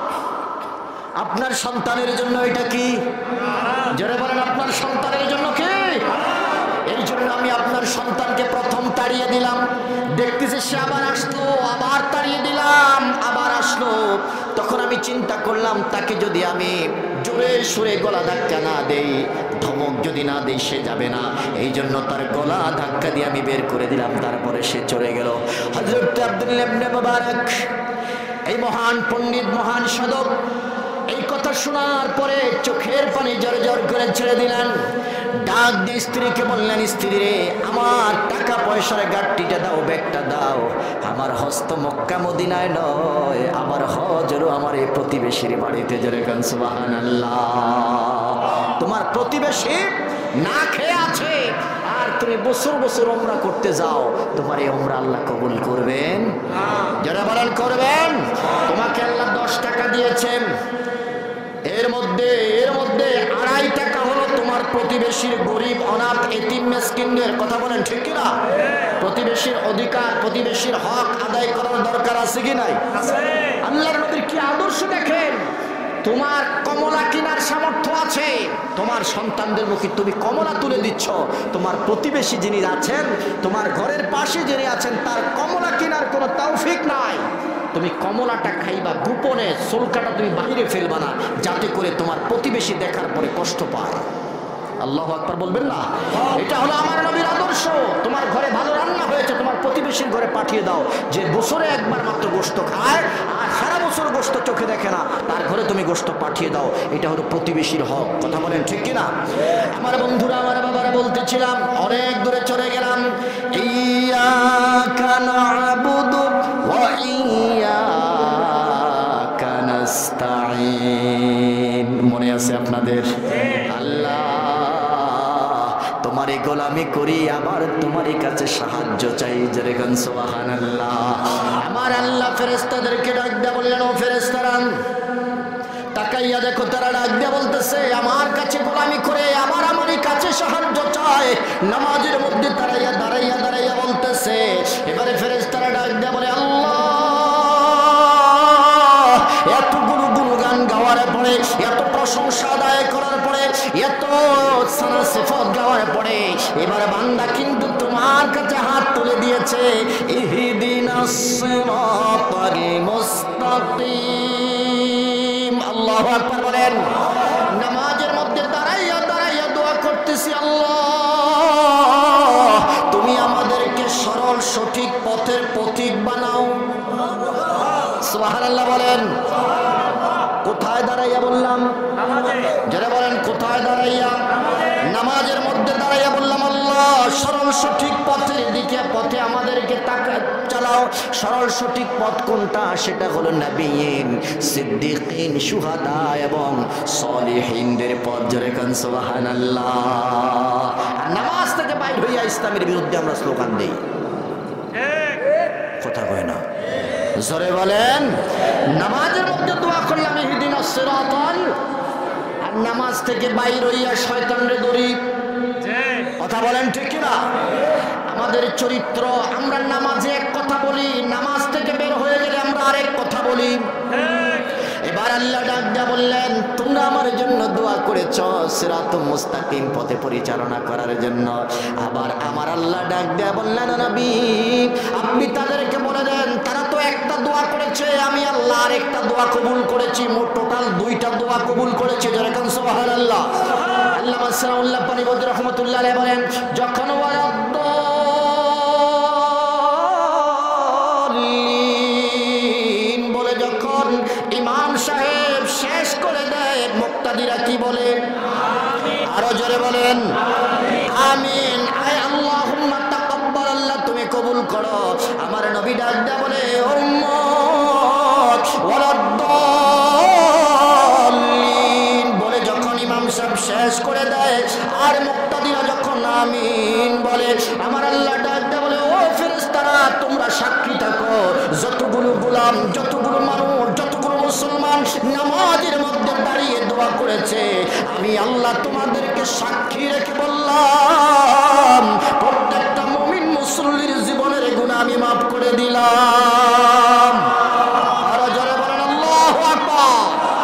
আপনার সন্তানের জন্য এটা কি? যারা বলেন আপনার সন্তানের জন্য কি? এই জন্য আমি আপনার সন্তানকে প্রথম তাড়িয়ে দিলাম, দেখতেছি সে আবার আসলো, আবার তাড়িয়ে দিলাম, আবার আসলো। তখন আমি চিন্তা করলাম, তাকে যদি আমি জোরে সুরে গলা ধাক্কা না দেই, ধমক যদি না দেই, সে যাবে না। এই জন্য তার গলা ধাক্কা দিয়ে আমি বের করে দিলাম, তারপরে সে চলে গেল। হযরত আব্দুল্লাহ ইবনে মুবারক, এই মহান পণ্ডিত, মহান সাধক, এই কথা শোনার পরে চোখের পানি জর করে ছেড়ে দিলেন। ডাক দিয়ে স্ত্রীকে বললেন, স্ত্রী রে, আমার টাকা পয়সার গাড়িটা দাও, ব্যাগটা দাও। আমার হস্ত মক্কা মদিনায় নয়, আমার হজ হলো আমার এই প্রতিবেশীর বাড়িতে। জোরে কান সুবহানাল্লাহ। তোমার প্রতিবেশী না খেয়ে আছে, আর তুমি বছর বছর ওমরা করতে যাও, তোমার এই ওমরা আল্লাহ কবুল করবেন? যারা বলেন করবেন। তোমাকে আল্লাহ 10 টাকা দিয়েছেন, এর মধ্যে 2.5 টাকা হলো তোমার প্রতিবেশীর গরিব অনাথ এতিম মিসকিনদের। কথা বলেন ঠিক কিনা? প্রতিবেশীর অধিকার, প্রতিবেশীর হক আদায় করার দরকার আছে কি নাই? আল্লাহর নবীর কি আদর্শ দেখেন। তোমার কমলা কেনার সামর্থ্য আছে, তোমার সন্তানদের মুখে তুমি কমলা তুলে দিচ্ছ, তোমার প্রতিবেশী যিনি আছেন, তোমার ঘরের পাশে যিনি আছেন, তার কমলা কেনার কোনো তৌফিক নাই। তুমি কমলাটা খাইবা গোপনে, সোলকাটা তুমি বাহিরে ফেলবা না, যাতে করে তোমার প্রতিবেশী দেখার পরে কষ্ট পায়। আল্লাহু আকবার বলবেন না? এটা হলো আমার নবীর আদর্শ। তোমার ঘরে ভালো রান্না হয়েছে, তোমার প্রতিবেশীর ঘরে পাঠিয়ে দাও, যে বছরে একবার মাত্র গোশত খায় আর সারা বছর গোশত চোখে দেখে না, তার ঘরে তুমি গোশত পাঠিয়ে দাও। এটা হলো প্রতিবেশীর হক। কথা বলেন ঠিক কিনা? আমার বন্ধুরা, আমার বাবারা, বলতেছিলাম, অনেক দূরে চলে গেলাম। ইয়াকা না'বুদু ওয়া ইয়াকা নাস্তাঈন। মনে আছে আপনাদের? আল্লাহ, তোমারই গোলামি করি, আবার তোমারই কাছে সাহায্য চাই। জোরে গান সুবহানাল্লাহ। আমার আল্লাহ ফেরেশতাদেরকে ডাক দিয়ে বললেন, ও ফেরেশতারা, তাকাইয়া দেখো তারা ডাক দিয়ে বলতেছে আমার কাছে গোলামি করে আবার আমারই কাছে সাহায্য চায়। নামাজের মধ্যে দাঁড়াইয়া দাঁড়াইয়া দাঁড়াইয়া বলতেছে। এবারে ফেরেশতারা ডাক দিয়ে বলে আল্লাহ এতগুলো গুণগান গাওয়ার পরে, এত প্রশংসা আদায় করার পরে, এত সানা সিফাত গাওয়ার পরে এবারে বান্দা কিন্তু তোমার কাছে হাত তুলে দিয়েছে। ইহদিনাস সিরাতাল মুস্তাকিম। আল্লাহু আকবার বলেন। নামাজের মধ্যে দাঁড়াইয়া দাঁড়াইয়া দোয়া করতেছি আল্লাহ তুমি আমাদেরকে সরল সঠিক পথের পথিক বানাও। সুবহানাল্লাহ বলেন। কোথায় দাঁড়াইয়া বললাম? যারা বলেন কোথায় দাঁড়াইয়া? নামাজের মধ্যে দাঁড়াইয়া বললাম আল্লাহ সরল সঠিক পথের দিকে পথে আমাদেরকে চালাও। সরল সঠিক পথ কোনটা? সেটা হলো নবীন, সিদ্দিকিন, শুহাদা এবং সলিহিনদের পথ। জোরে কান সুবহানাল্লাহ। আর নামাজ থেকে বাইর হইয়া ইসলামের বিরুদ্ধে আমরা স্লোগান দেই, কথা কয় না, জোরে বলেন। নামাজের মধ্যে দোয়া করলাম ইহদিনাস সিরাতাল, আর নামাজ থেকে বাইর হইয়া শয়তানরে ধরি, কথা বলেন ঠিক কিনা? আমাদের চরিত্র, আমরা নামাজে এক কথা বলি, নামাজ থেকে বের হয়ে গেলে আমরা আরেক কথা বলি। এবার আল্লাহ ডাক দিয়া বললেন তোমরা আমার জন্য দোয়া করেছো সিরাতুল মুস্তাকিম পথে পরিচালনা করার জন্য। আবার আমার আল্লাহ ডাক দিয়া বললেন নবী আপনি তাদেরকে বলে দেন তারা তো একটা দোয়া করেছে, আমি আল্লাহ আরেকটা দোয়া কবুল করেছি, মোট টোটাল 2টা দোয়া কবুল করেছে। যেরকম সুবহানাল্লাহ। আল্লামা সানাউল্লাহ পানিপতি রাহমাতুল্লাহ আলাইহি বলেন যখন বলে যখন ইমাম সাহেব শেষ করে দেয় মুক্তাদিরা কি বলে? আরো জোরে বলেন আমিন। আয় আল্লাহুম্মা তাকাব্বাল, আল্লাহ তুমি কবুল করো। আমার নবী ডাক দেয়া বলে উম্মত ওয়ালাদ-দাল্লিন বলে যখন ইমাম সাহেব শেষ করে দেয় আর মুক্তাদিরা যখন আমিন বলে, আমার আল্লাহ ডাক দেয়া বলে ও ফেরেশতারা তোমরা সাক্ষী থাকো যতগুলো গোলাম, যতগুলো মানুষ, যতগুলো মুসলমান নামাজের মধ্যে দাঁড়িয়ে দোয়া করেছে আমি আল্লাহ তোমাদেরকে সাক্ষী রেখে বললাম প্রত্যেকটা মুমিন মুসল্লির জীবনের গুনাহ আমি মাফ করে দিলাম। আরো জোরে বলেন আল্লাহু আকবার।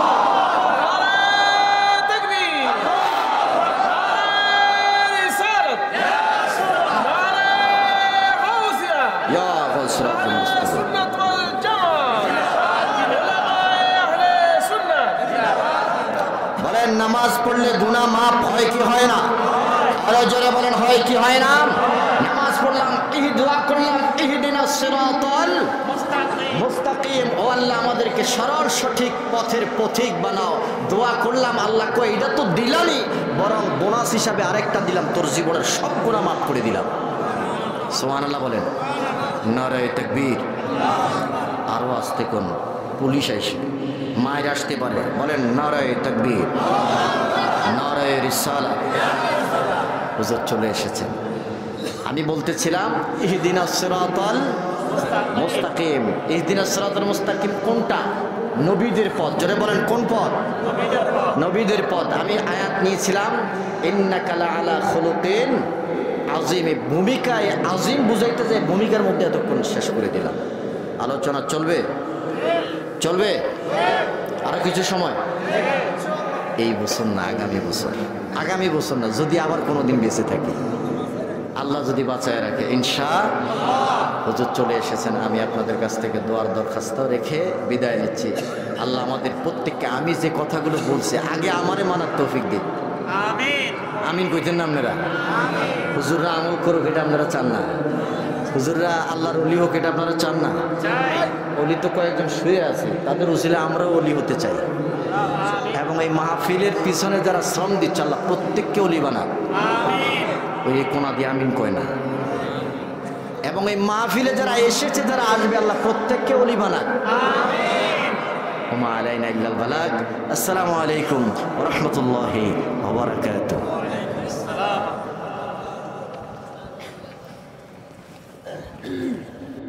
নামাজ পড়লে গুনাহ মাফ হয় কি হয় না? আরো জোরে বলেন হয় কি হয় না? নামাজ পড়লাম, এই দোয়া করলাম ইহদিনাস সিরাতাল মুস্তাকিম, ও আল্লাহ আমাদেরকে সরল সঠিক পথের পথিক বানাও। দোয়া করলাম আল্লাহ কই এটা তো দিলানি, বরং বোনাস হিসাবে আরেকটা দিলাম, তোর জীবনের সব গুনাহ মাফ করে দিলাম। সুবহানাল্লাহ বলেন। নারায়ে তাকবীর। আরো আস্তে কোন পুলিশ আইসে মায়ের আসতে পারে, বলেন নারায়ে তাকবীর, নারায়ে রিসালাত। হুজুর চলে এসেছেন। আমি বলতেছিলাম ইহদিনাস সিরাতাল মুস্তাকিম। ইহদিনাস সিরাতাল মুস্তাকিম কোনটা? নবীদের পথ। জোরে বলেন কোন পথ? নবীদের পথ। আমি আয়াত নিয়েছিলাম ইন্নাকা লাআলা খুলুকিন আযীম। ভূমিকায় আযীম বুঝাইতে যে ভূমিকার মধ্যে এতক্ষণ শেষ করে দিলাম। আলোচনা চলবে? চলবে আরো কিছু সময়? এই বছর না, আগামী বছর। আগামী বছর না, যদি আবার কোনোদিন বেঁচে থাকি, আল্লাহ যদি বাঁচায় রাখে ইনশাআল্লাহ। হুজুর চলে এসেছেন। আমি আপনাদের কাছ থেকে দোয়ার দরখাস্ত রেখে বিদায় নিচ্ছি। আল্লাহ আমাদের প্রত্যেককে আমি যে কথাগুলো বলছি আগে আমারে মানার তৌফিক দিন। আমিন। আমিন কইতেন না আপনারা? হুজুররা আমল করুক এটা আপনারা চান না? হুজুররা আল্লাহর ওলি হোক এটা আপনারা চান না? ওলি তো কয়েকজন শুয়ে আছে, তাদের উসিলে আমরাও ওলি হতে চাই। এবং এই মাহফিলের পিছনে যারা শ্রম দিচ্ছে আল্লাহ প্রত্যেককে ওলি বানাক। ওই কোনা দিয়ে আমিন কয় না। এবং এই মাহফিলে যারা এসেছে, যারা আসবে আল্লাহ প্রত্যেককে ওলি বানাক। ওমা আলাইনা ইল্লাল বালাগ। আসসালামু আলাইকুম ওয়া রাহমাতুল্লাহি ওয়া বারাকাতুহু।